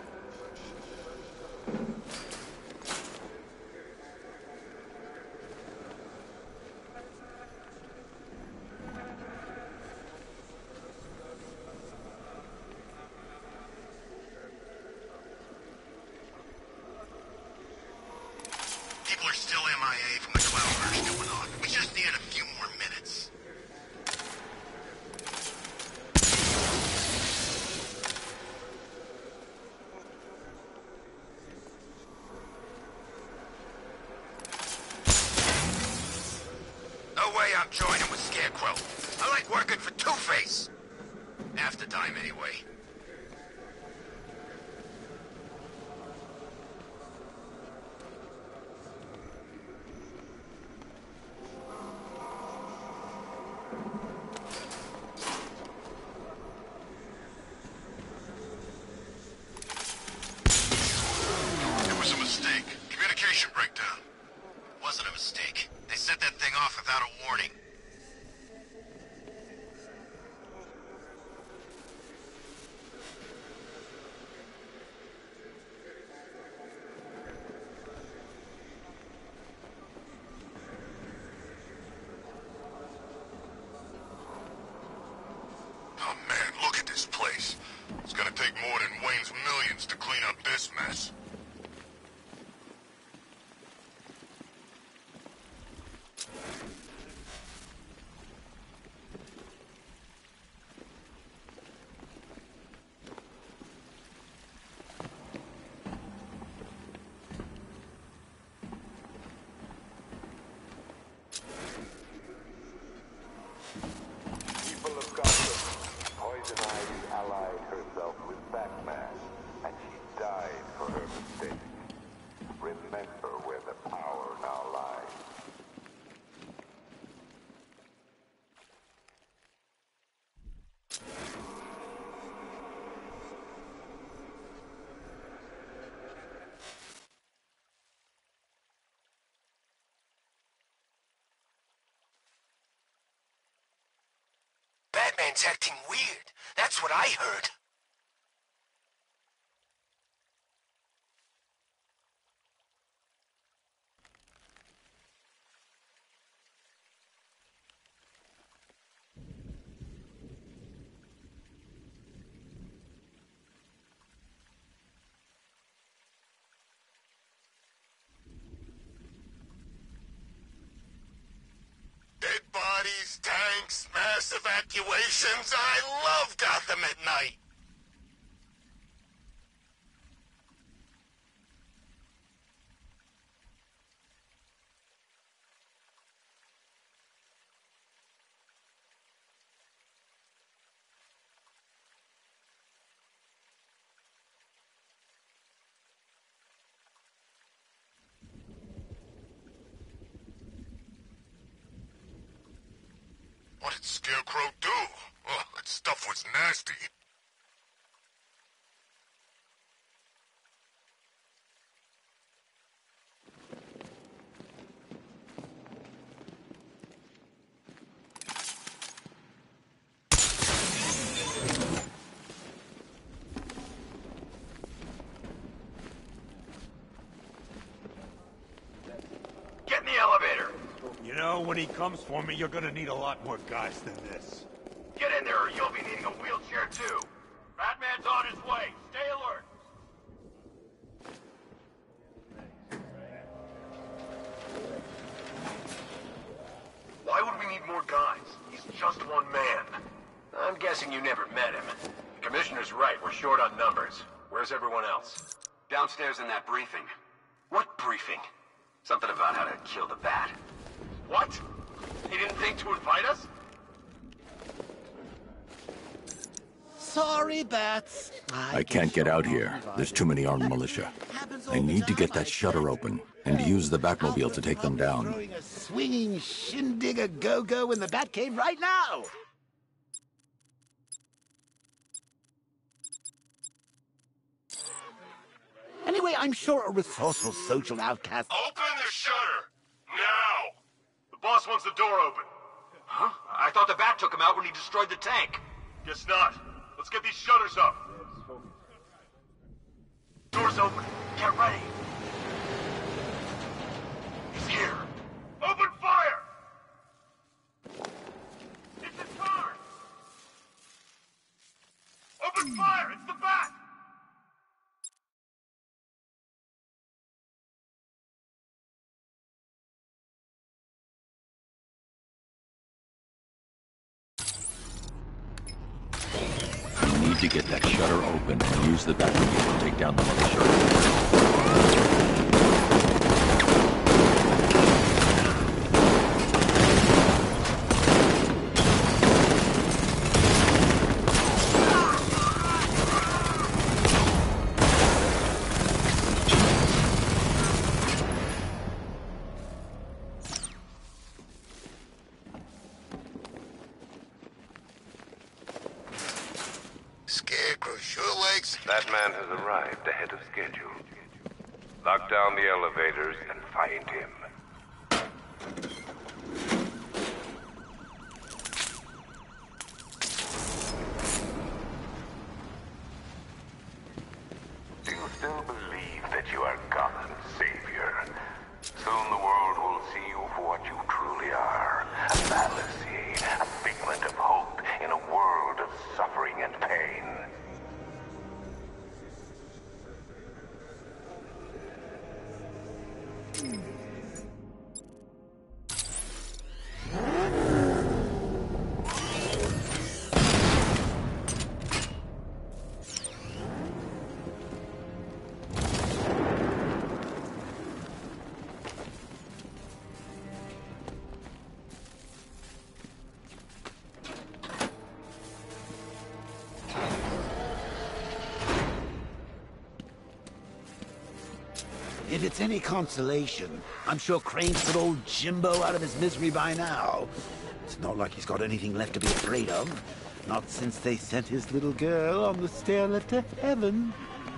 People are still M I A from the cloudburst going on. We just need a few more minutes. No way I'm joining with Scarecrow. I like working for Two-Face. Half the time, anyway. wasn't a mistake. They set that thing off without a warning. Oh man, look at this place. It's gonna take more than Wayne's millions to clean up this mess. People of Gotham, Poison Ivy allied herself with Batman, and she died for her mistake. Remember where the power now lies. Batman's acting weird. That's what I heard. Dead bodies, tanks, mass evacuations. I love Gotham at night. What did Scarecrow do? Oh, that stuff was nasty. Get in the elevator. You know, when he comes for me, you're gonna need a lot more guys than this. Get in there or you'll be needing a wheelchair too. Batman's on his way. Stay alert. Why would we need more guys? He's just one man. I'm guessing you never met him. The Commissioner's right. We're short on numbers. Where's everyone else? Downstairs in that briefing. What briefing? Something about how to kill the Bat. What? He didn't think to invite us? Sorry, Bats. I can't get out here. There's too many armed militia. I need to get that shutter open and use the Batmobile to take them down. Throwing a swinging shindig a go-go in the Batcave right now. Anyway, I'm sure a resourceful social outcast... Open the shutter! Now! The boss wants the door open. Huh? I thought the Bat took him out when he destroyed the tank. Guess not. Let's get these shutters up. Door's open. Get ready. He's here. Open fire! It's his car! Open fire! It's the Bat! I need to get that shutter open and use the Batmobile to take down the militia. Scarecrow sure likes... Batman has arrived ahead of schedule. Lock down the elevators and find him. If it's any consolation, I'm sure Crane's put old Jimbo out of his misery by now. It's not like he's got anything left to be afraid of. Not since they sent his little girl on the stair lift to heaven.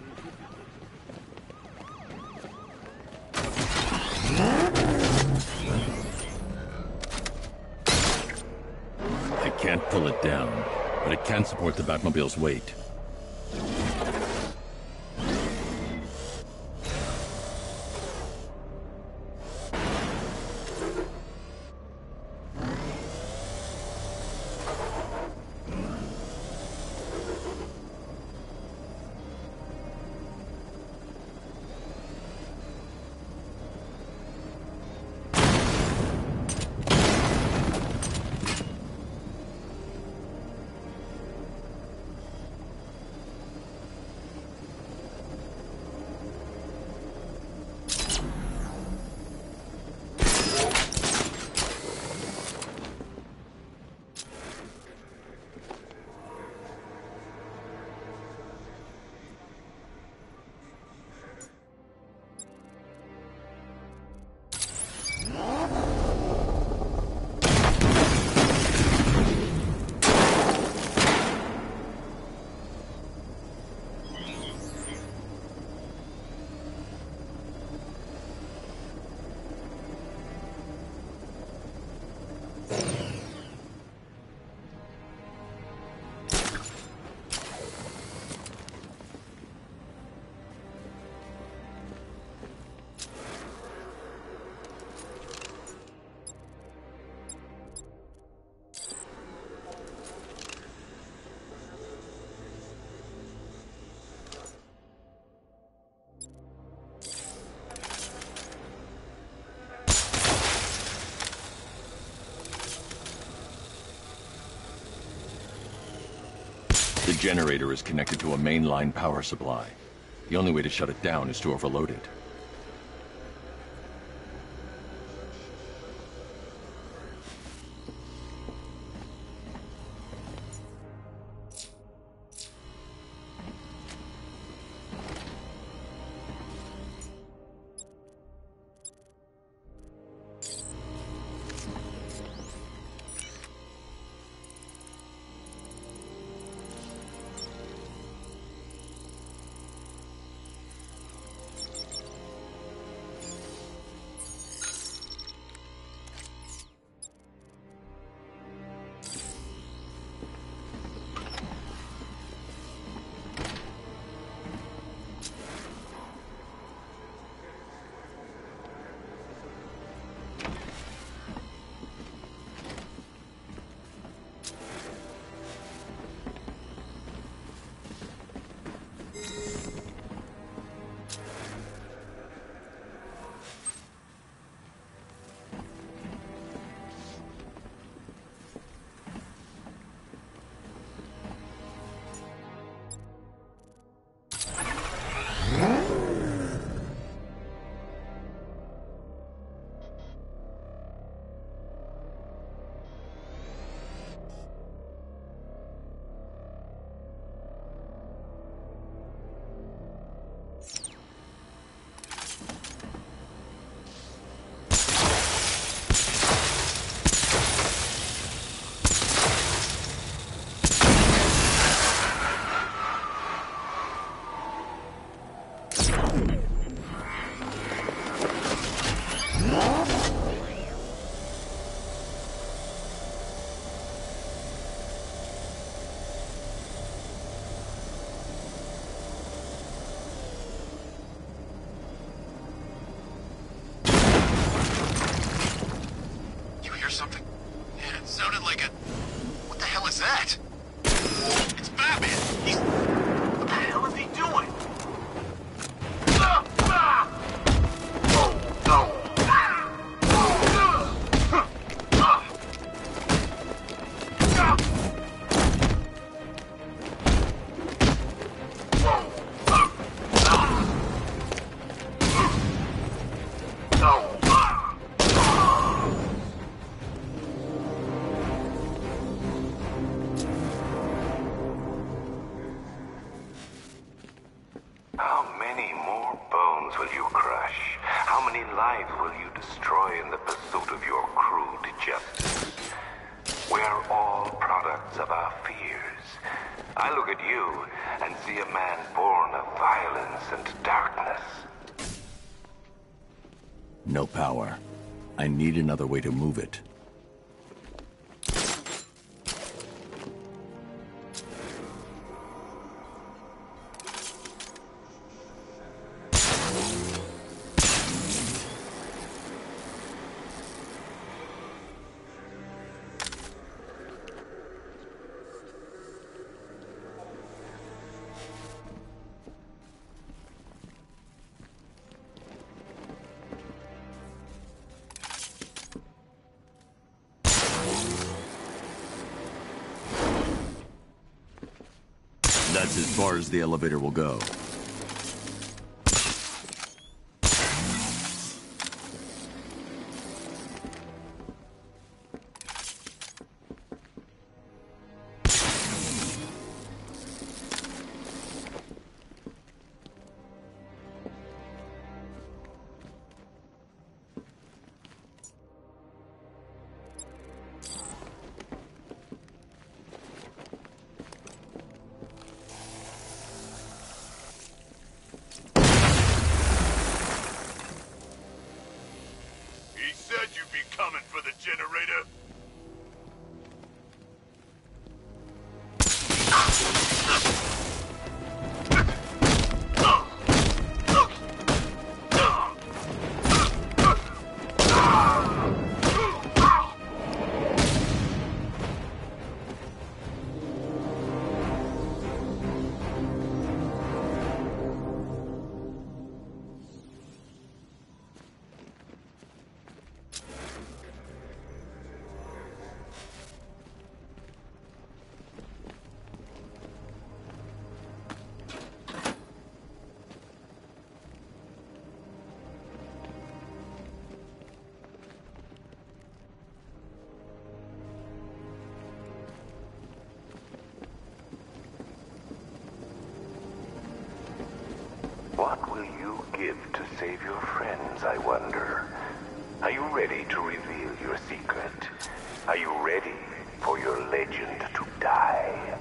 I can't pull it down, but it can support the Batmobile's weight. The generator is connected to a mainline power supply. The only way to shut it down is to overload it. Something? Yeah, it sounded like a... What the hell is that? It's Batman! He's... What the hell is he doing? Ah! Ah! Oh, no! Ah! Ah! Ah! Ah! I look at you and see a man born of violence and darkness. No power. I need another way to move it. That's as far as the elevator will go. Generator. What will you give to save your friends, I wonder? Are you ready to reveal your secret? Are you ready for your legend to die?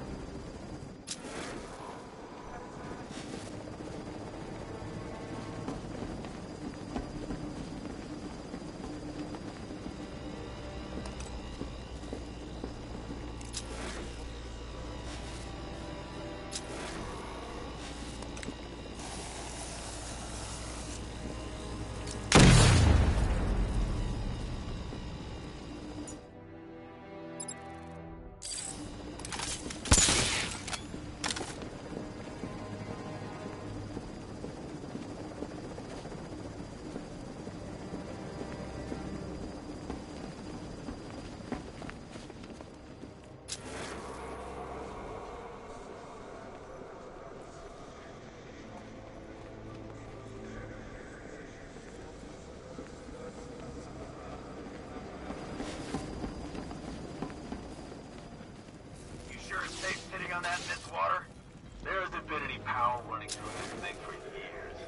On that in this water? There hasn't been any power running through this thing for years.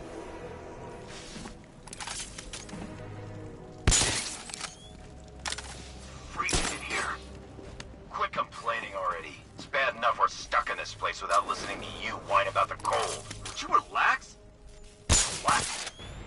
Freezing in here. Quit complaining already. It's bad enough we're stuck in this place without listening to you whine about the cold. Would you relax? Relax.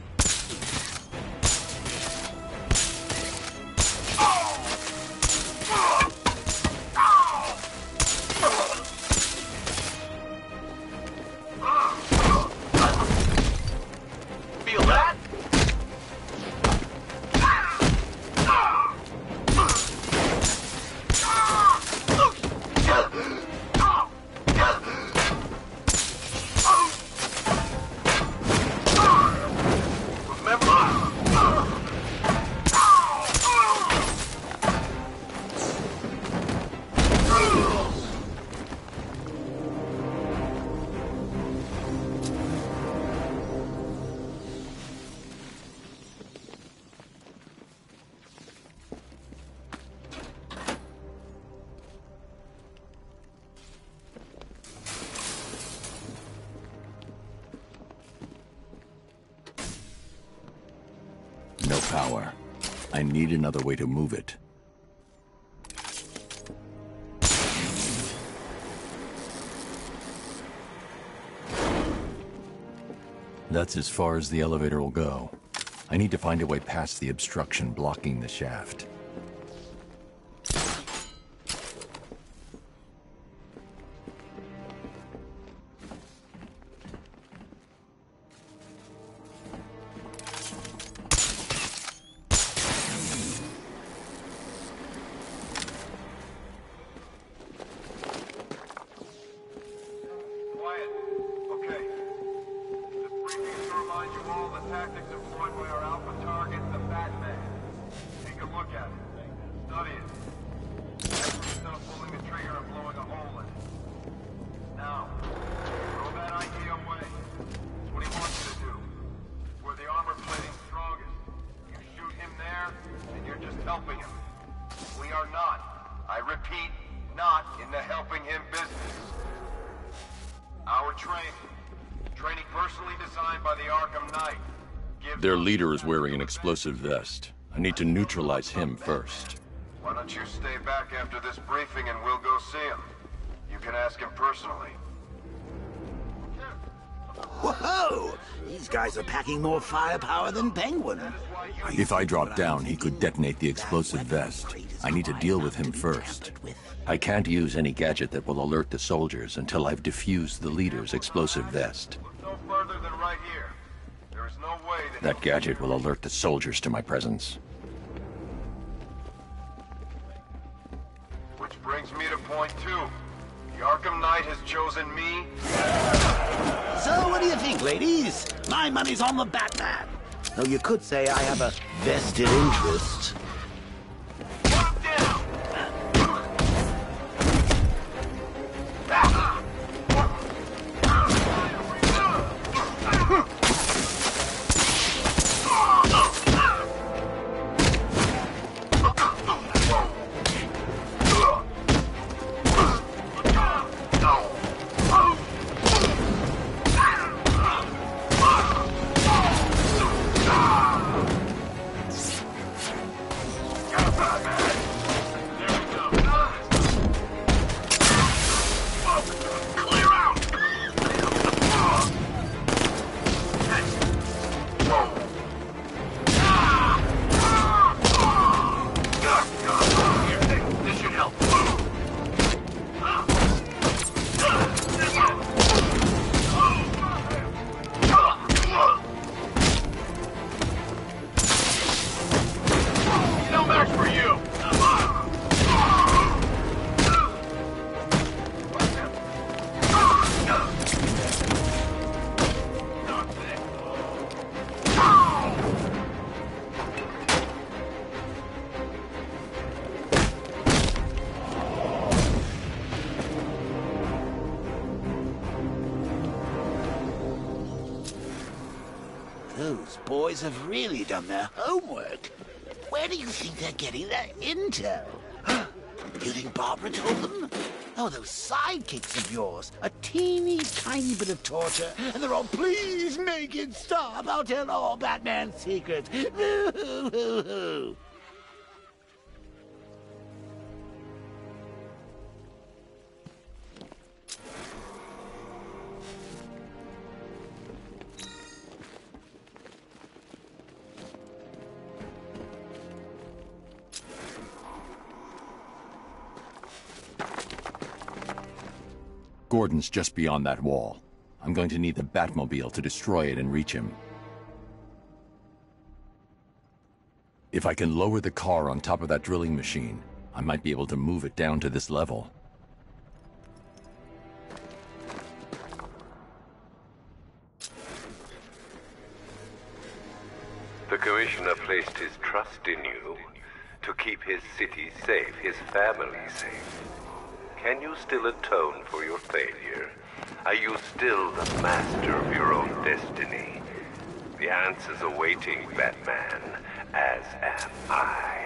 No power. I need another way to move it. That's as far as the elevator will go. I need to find a way past the obstruction blocking the shaft. Their leader is wearing an explosive vest. I need to neutralize him first. Why don't you stay back after this briefing and we'll go see him? You can ask him personally. Whoa! These guys are packing more firepower than Penguin. If I drop down, he could detonate the explosive vest. I need to deal with him first. I can't use any gadget that will alert the soldiers until I've defused the leader's explosive vest. No further than right here. There is no way that... That gadget will alert the soldiers to my presence. Which brings me to point two. The Arkham Knight has chosen me. So what do you think, ladies? My money's on the Batman. Though you could say I have a vested interest. Those boys have really done their homework. Where do you think they're getting their intel? You think Barbara told them? Oh, those sidekicks of yours. A teeny tiny bit of torture, and they're all, please make it stop. I'll tell all Batman's secrets. Gordon's just beyond that wall. I'm going to need the Batmobile to destroy it and reach him. If I can lower the car on top of that drilling machine, I might be able to move it down to this level. The Commissioner placed his trust in you to keep his city safe, his family safe. Can you still atone for your failure? Are you still the master of your own destiny? The answer's awaiting, Batman, as am I.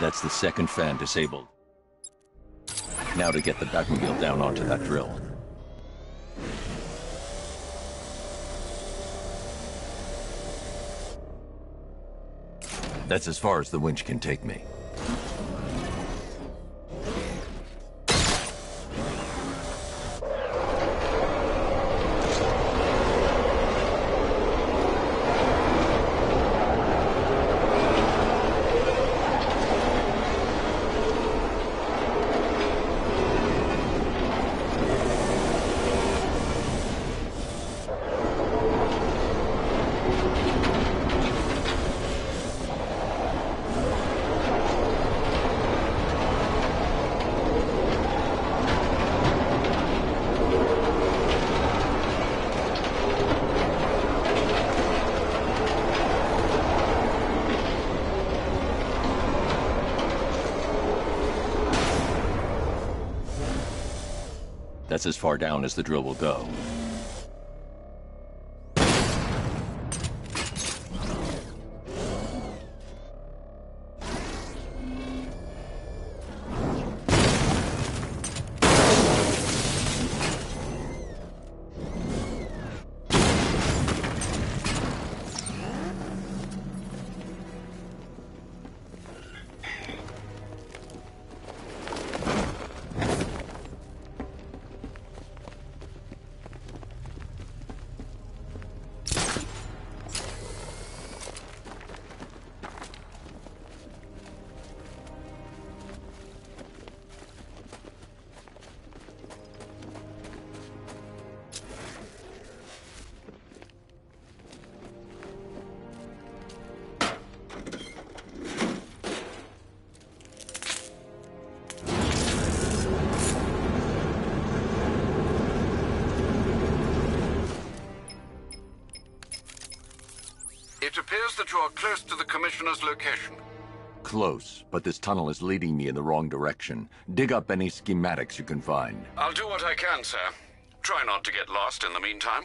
That's the second fan disabled. Now to get the Batmobile down onto that drill. That's as far as the winch can take me. That's as far down as the drill will go. It appears that you are close to the Commissioner's location. Close, but this tunnel is leading me in the wrong direction. Dig up any schematics you can find. I'll do what I can, sir. Try not to get lost in the meantime.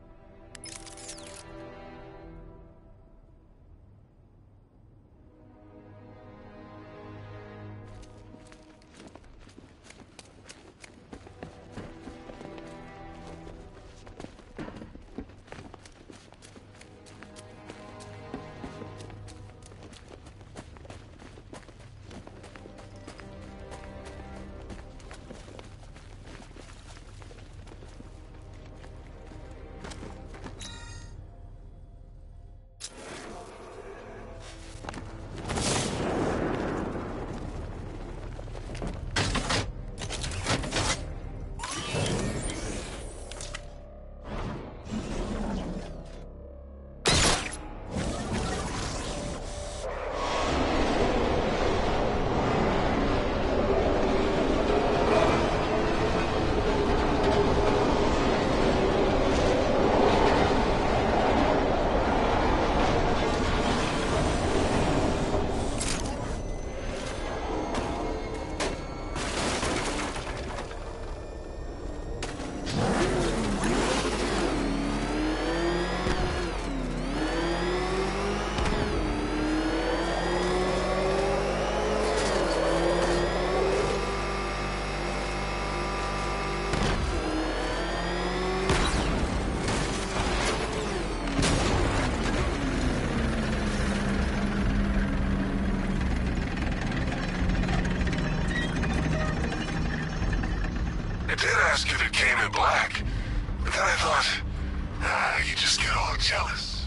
ask if it came in black. But then I thought, ah, you just get all jealous.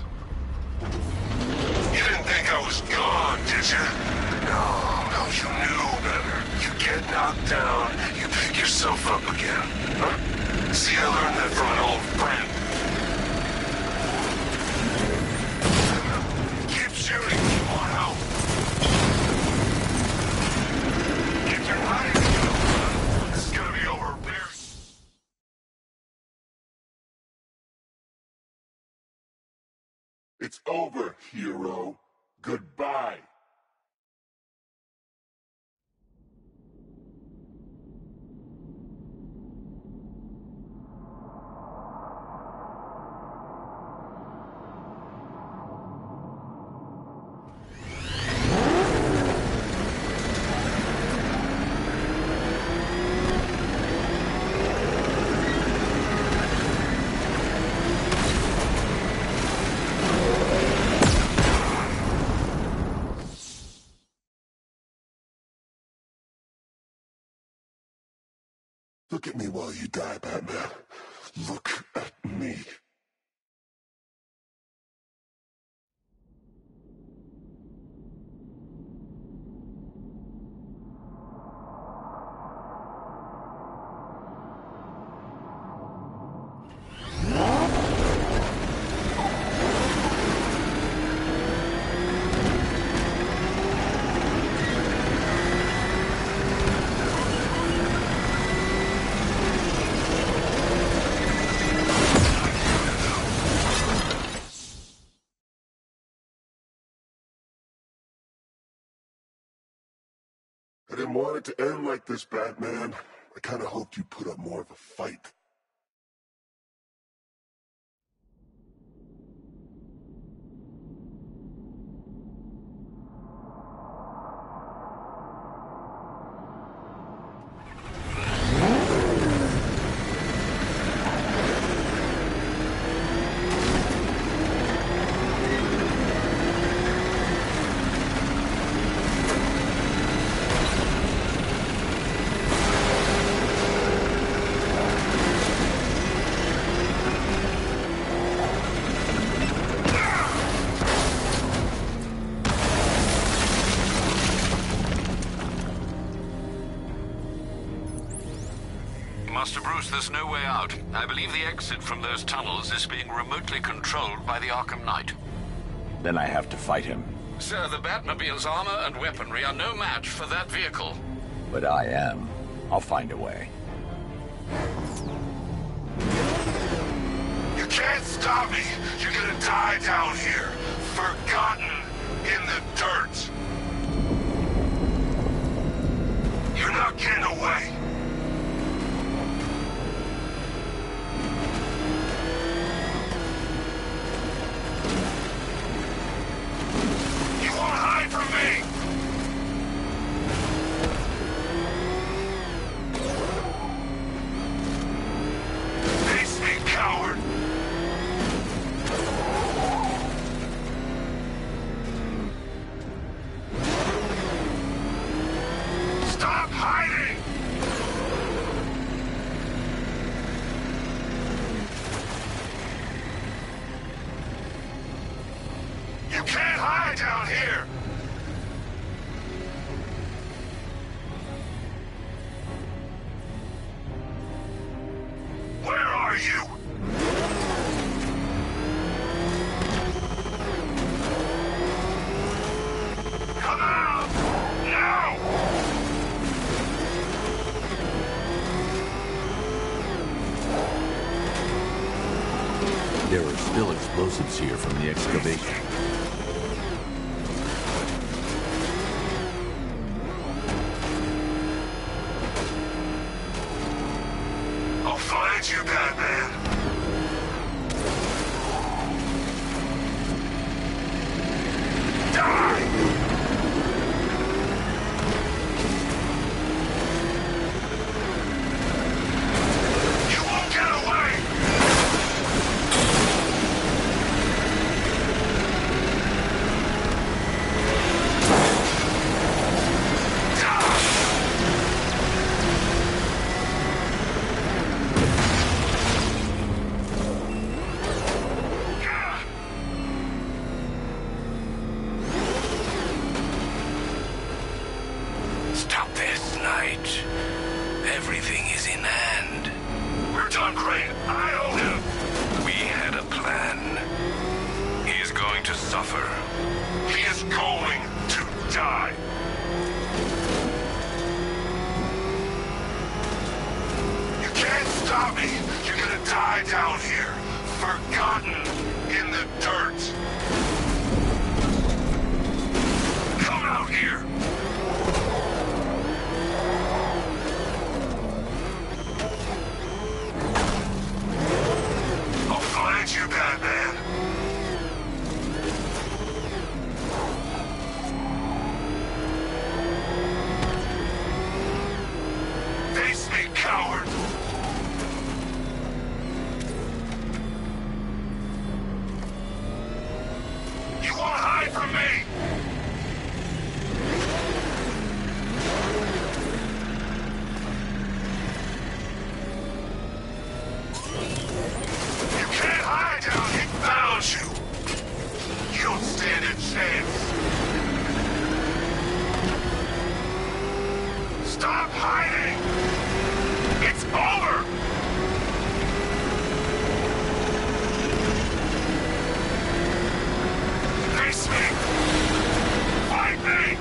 You didn't think I was gone, did you? No, no, you knew better. You get knocked down, you pick yourself up again. Huh? See, I learned that from an old friend. Keep shooting if you want out. Get your money. This is gonna be over very It's over, hero. Goodbye. Look at me while you die, Batman. Look at me. I didn't want it to end like this, Batman. I kinda hoped you'd put up more of a fight. Master Bruce, there's no way out. I believe the exit from those tunnels is being remotely controlled by the Arkham Knight. Then I have to fight him. Sir, the Batmobile's armor and weaponry are no match for that vehicle. But I am. I'll find a way. You can't stop me! You're gonna die down here, forgotten in the dirt! You're not getting away! You can't hide down here! Where are you? Come out! Now! There are still explosives here from the excavation. I'll find you, Batman. Die! You won't get away! Stop this, Knight. Everything is in hand. We're done, Crane. I own him. We had a plan. He is going to suffer. He is going to die. You can't stop me. You're gonna die down here, forgotten in the dirt. Come out here. You, Batman. Face me, coward. Stop hiding! It's over! Face me! Fight me!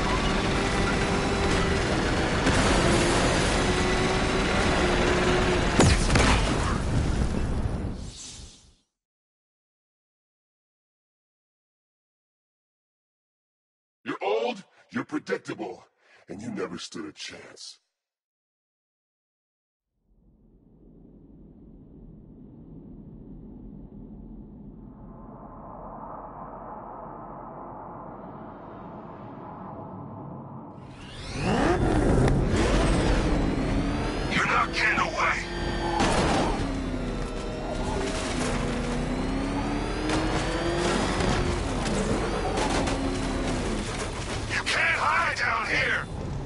You're old, you're predictable, and you never stood a chance. You're not getting away! You can't hide down here!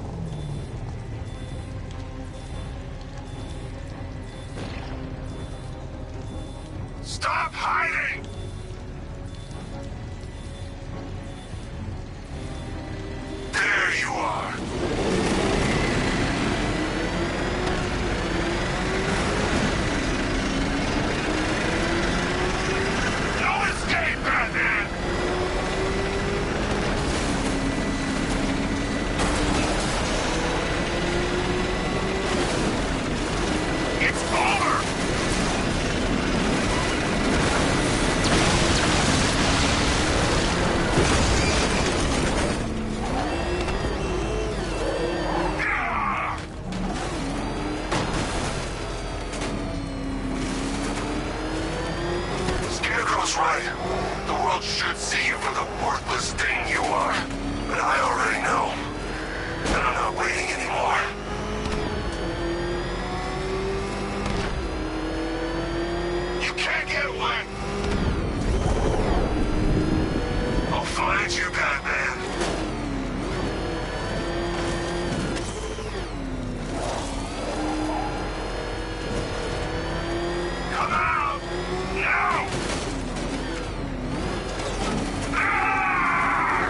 Stop hiding! There you are! No escape, Batman! It's over! Scarecrow's right. The world should see you for the worthless thing you are. But I already know. And I'm not waiting anymore. You can't get away! I'll find you, Batman. Come out! Now! Ah!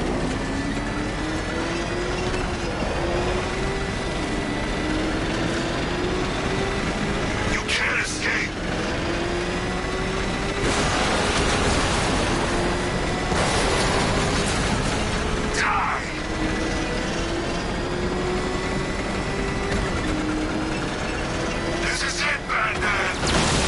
You can't escape! Die! This is it, Batman!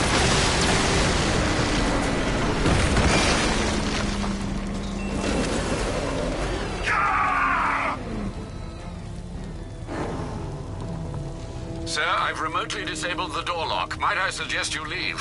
Ah! Sir, I've remotely disabled the door lock. Might I suggest you leave?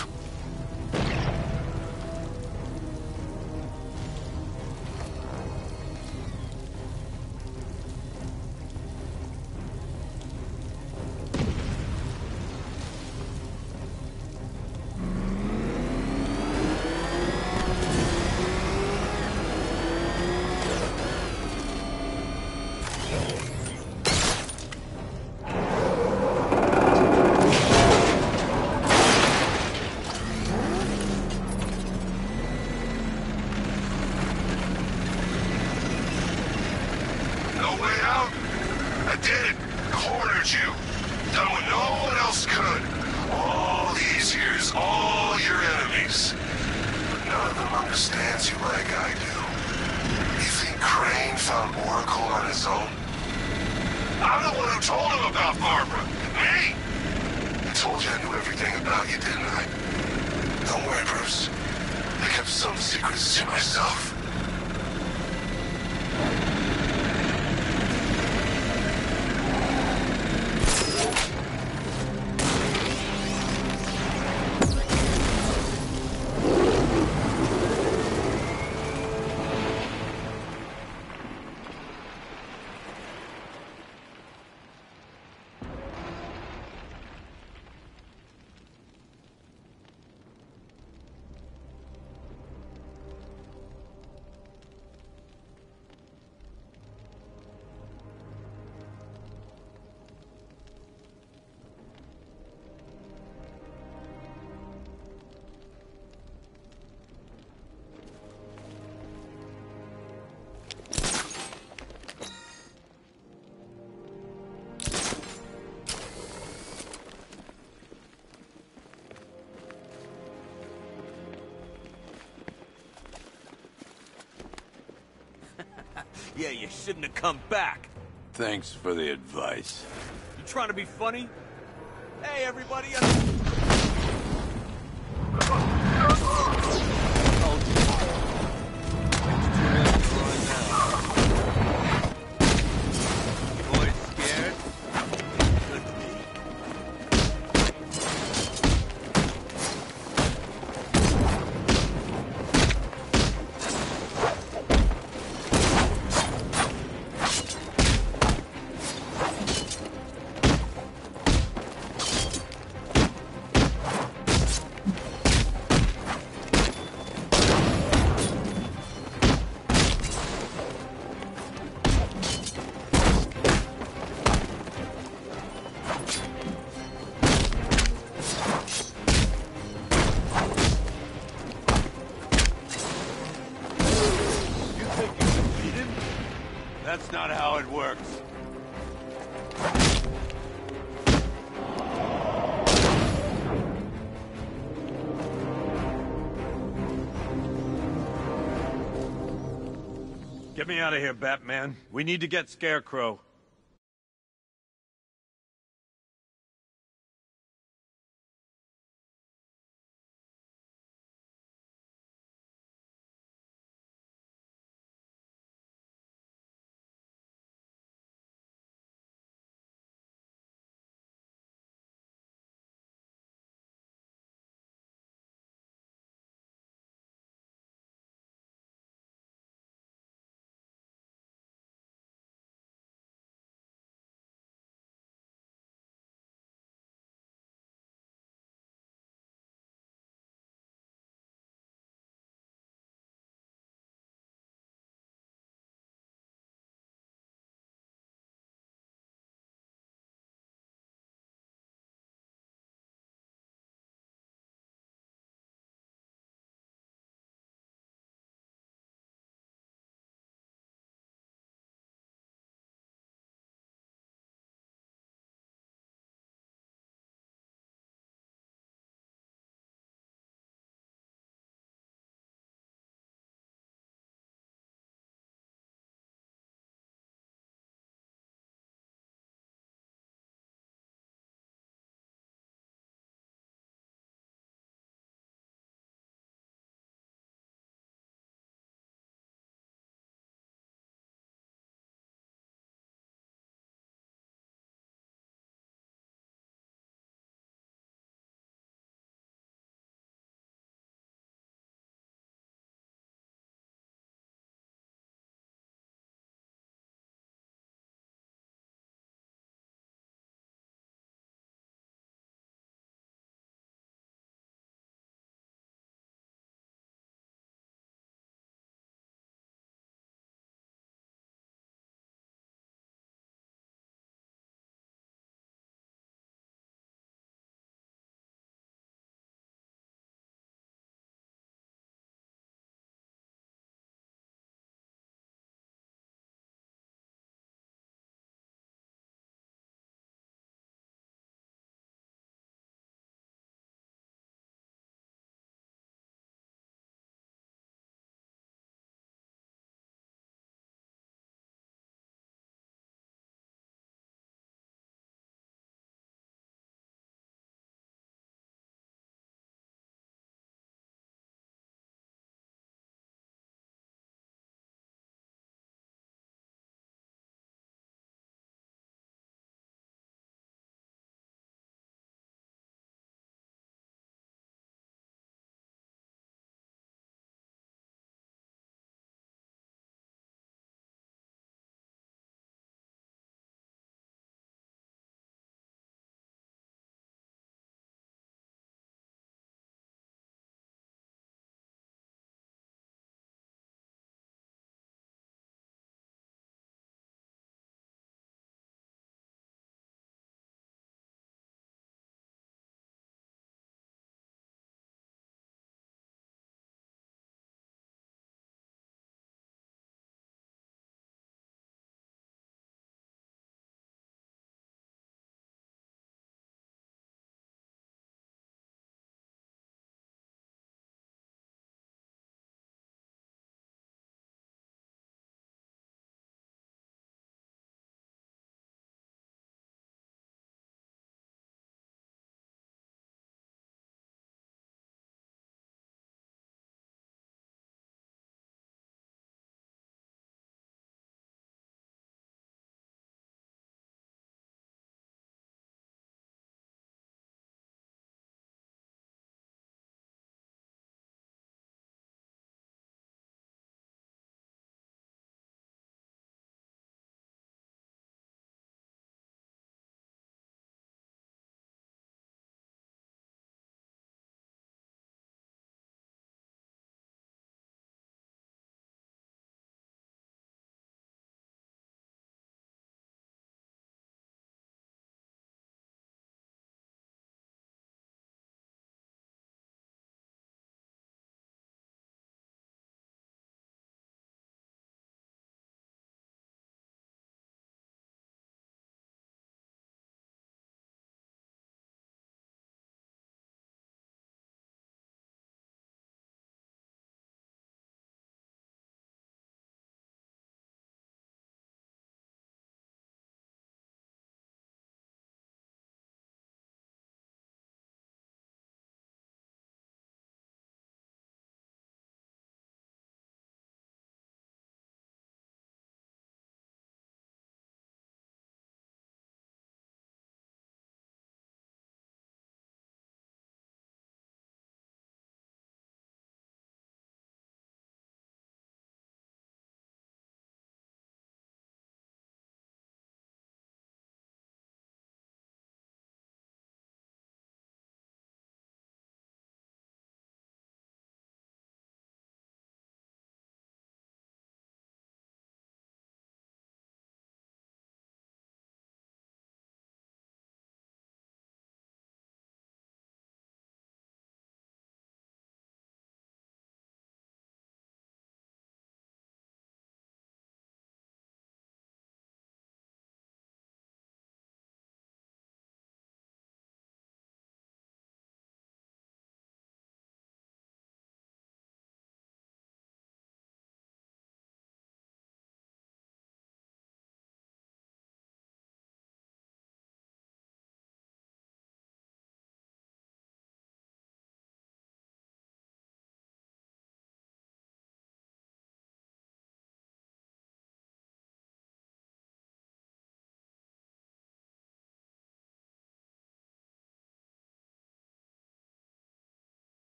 No way out? I did it. Cornered you. Done what no one else could. All these years, all your enemies. But none of them understands you like I do. You think Crane found Oracle on his own? I'm the one who told him about Barbara. Me! I told you I knew everything about you, didn't I? Don't worry, Bruce. I kept some secrets to myself. Yeah, you shouldn't have come back. Thanks for the advice. You trying to be funny? Hey, everybody! Boys scared? Could be. That's not how it works. Get me out of here, Batman. We need to get Scarecrow.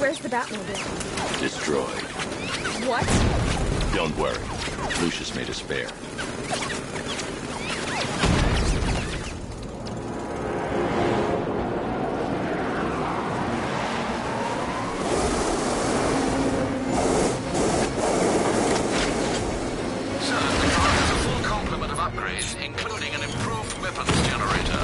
Where's the Batmobile? Destroyed. What? Don't worry. Lucius made a spare. Including an improved weapons generator.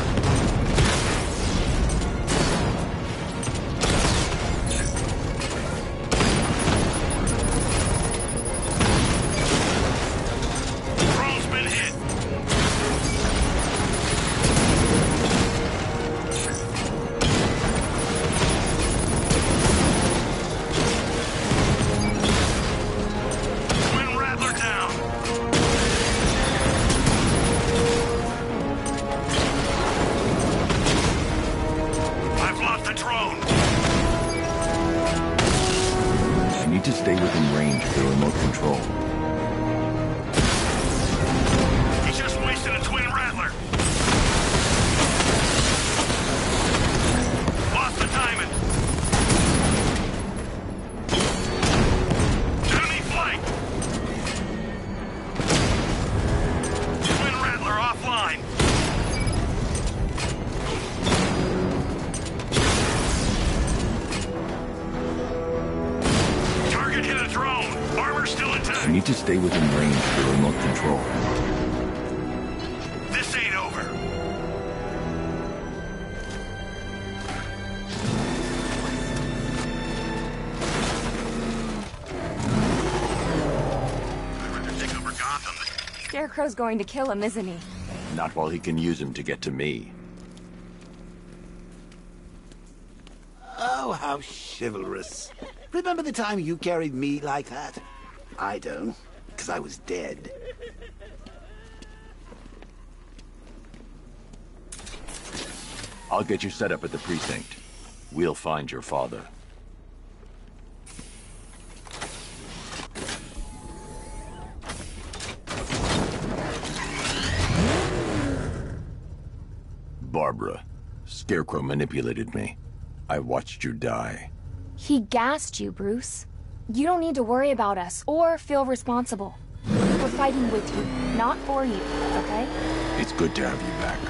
Drone's been hit. Twin Rattler down. I need to stay within range of the remote control. He just wasted a Twin Rattler. Lost the diamond. Enemy flank. Twin Rattler offline. Hit a drone. Armor's still intact. I need to stay within range of the remote control. This ain't over. I'd rather take over Gotham. Scarecrow's going to kill him, isn't he? Not while he can use him to get to me. Oh, how chivalrous. Remember the time you carried me like that? I don't, because I was dead. I'll get you set up at the precinct. We'll find your father. Barbara, Scarecrow manipulated me. I watched you die. He gassed you, Bruce. You don't need to worry about us or feel responsible. We're fighting with you, not for you, okay? It's good to have you back.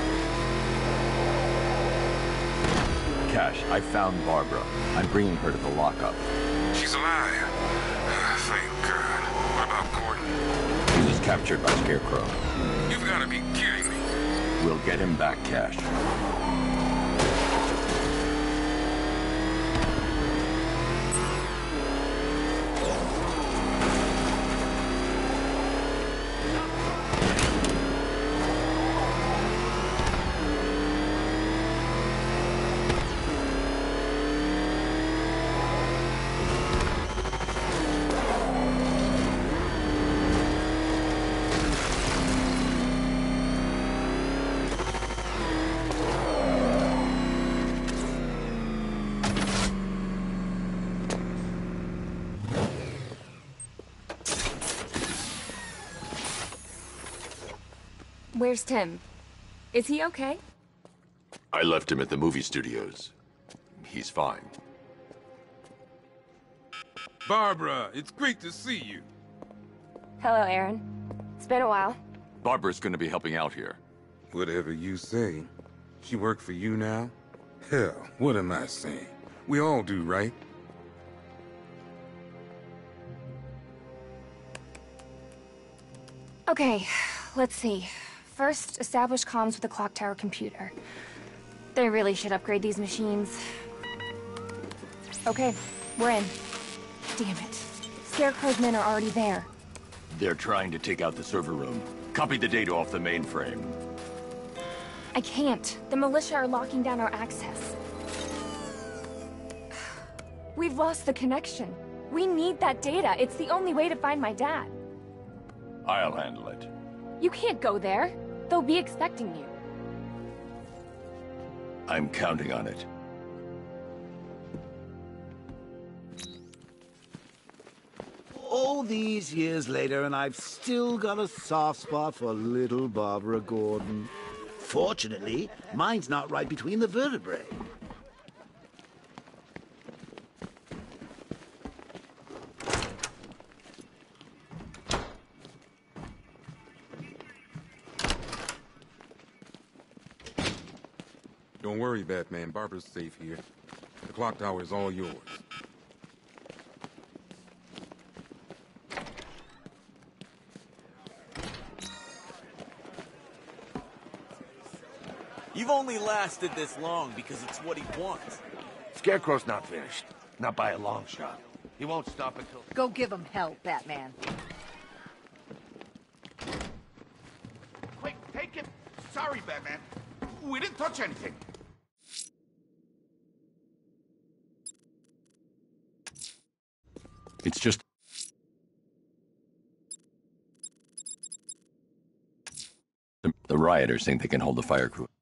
Cash, I found Barbara. I'm bringing her to the lockup. She's alive. Thank God. What about Gordon? He was captured by Scarecrow. You've got to be kidding me. We'll get him back, Cash. Where's Tim? Is he okay? I left him at the movie studios. He's fine. Barbara, it's great to see you. Hello, Aaron. It's been a while. Barbara's gonna be helping out here. Whatever you say. She work for you now? Hell, what am I saying? We all do, right? Okay, let's see. First, establish comms with the clock tower computer. They really should upgrade these machines. Okay, we're in. Damn it. Scarecrow's men are already there. They're trying to take out the server room. Copy the data off the mainframe. I can't. The militia are locking down our access. We've lost the connection. We need that data. It's the only way to find my dad. I'll handle it. You can't go there. They'll be expecting you. I'm counting on it. All these years later, and I've still got a soft spot for little Barbara Gordon. Fortunately, mine's not right between the vertebrae. Don't worry, Batman. Barbara's safe here. The clock tower is all yours. You've only lasted this long because it's what he wants. Scarecrow's not finished. Not by a long shot. He won't stop until... Go give him hell, Batman. Quick, take him! Sorry, Batman. We didn't touch anything. It's just... The, the rioters think they can hold the fire crew.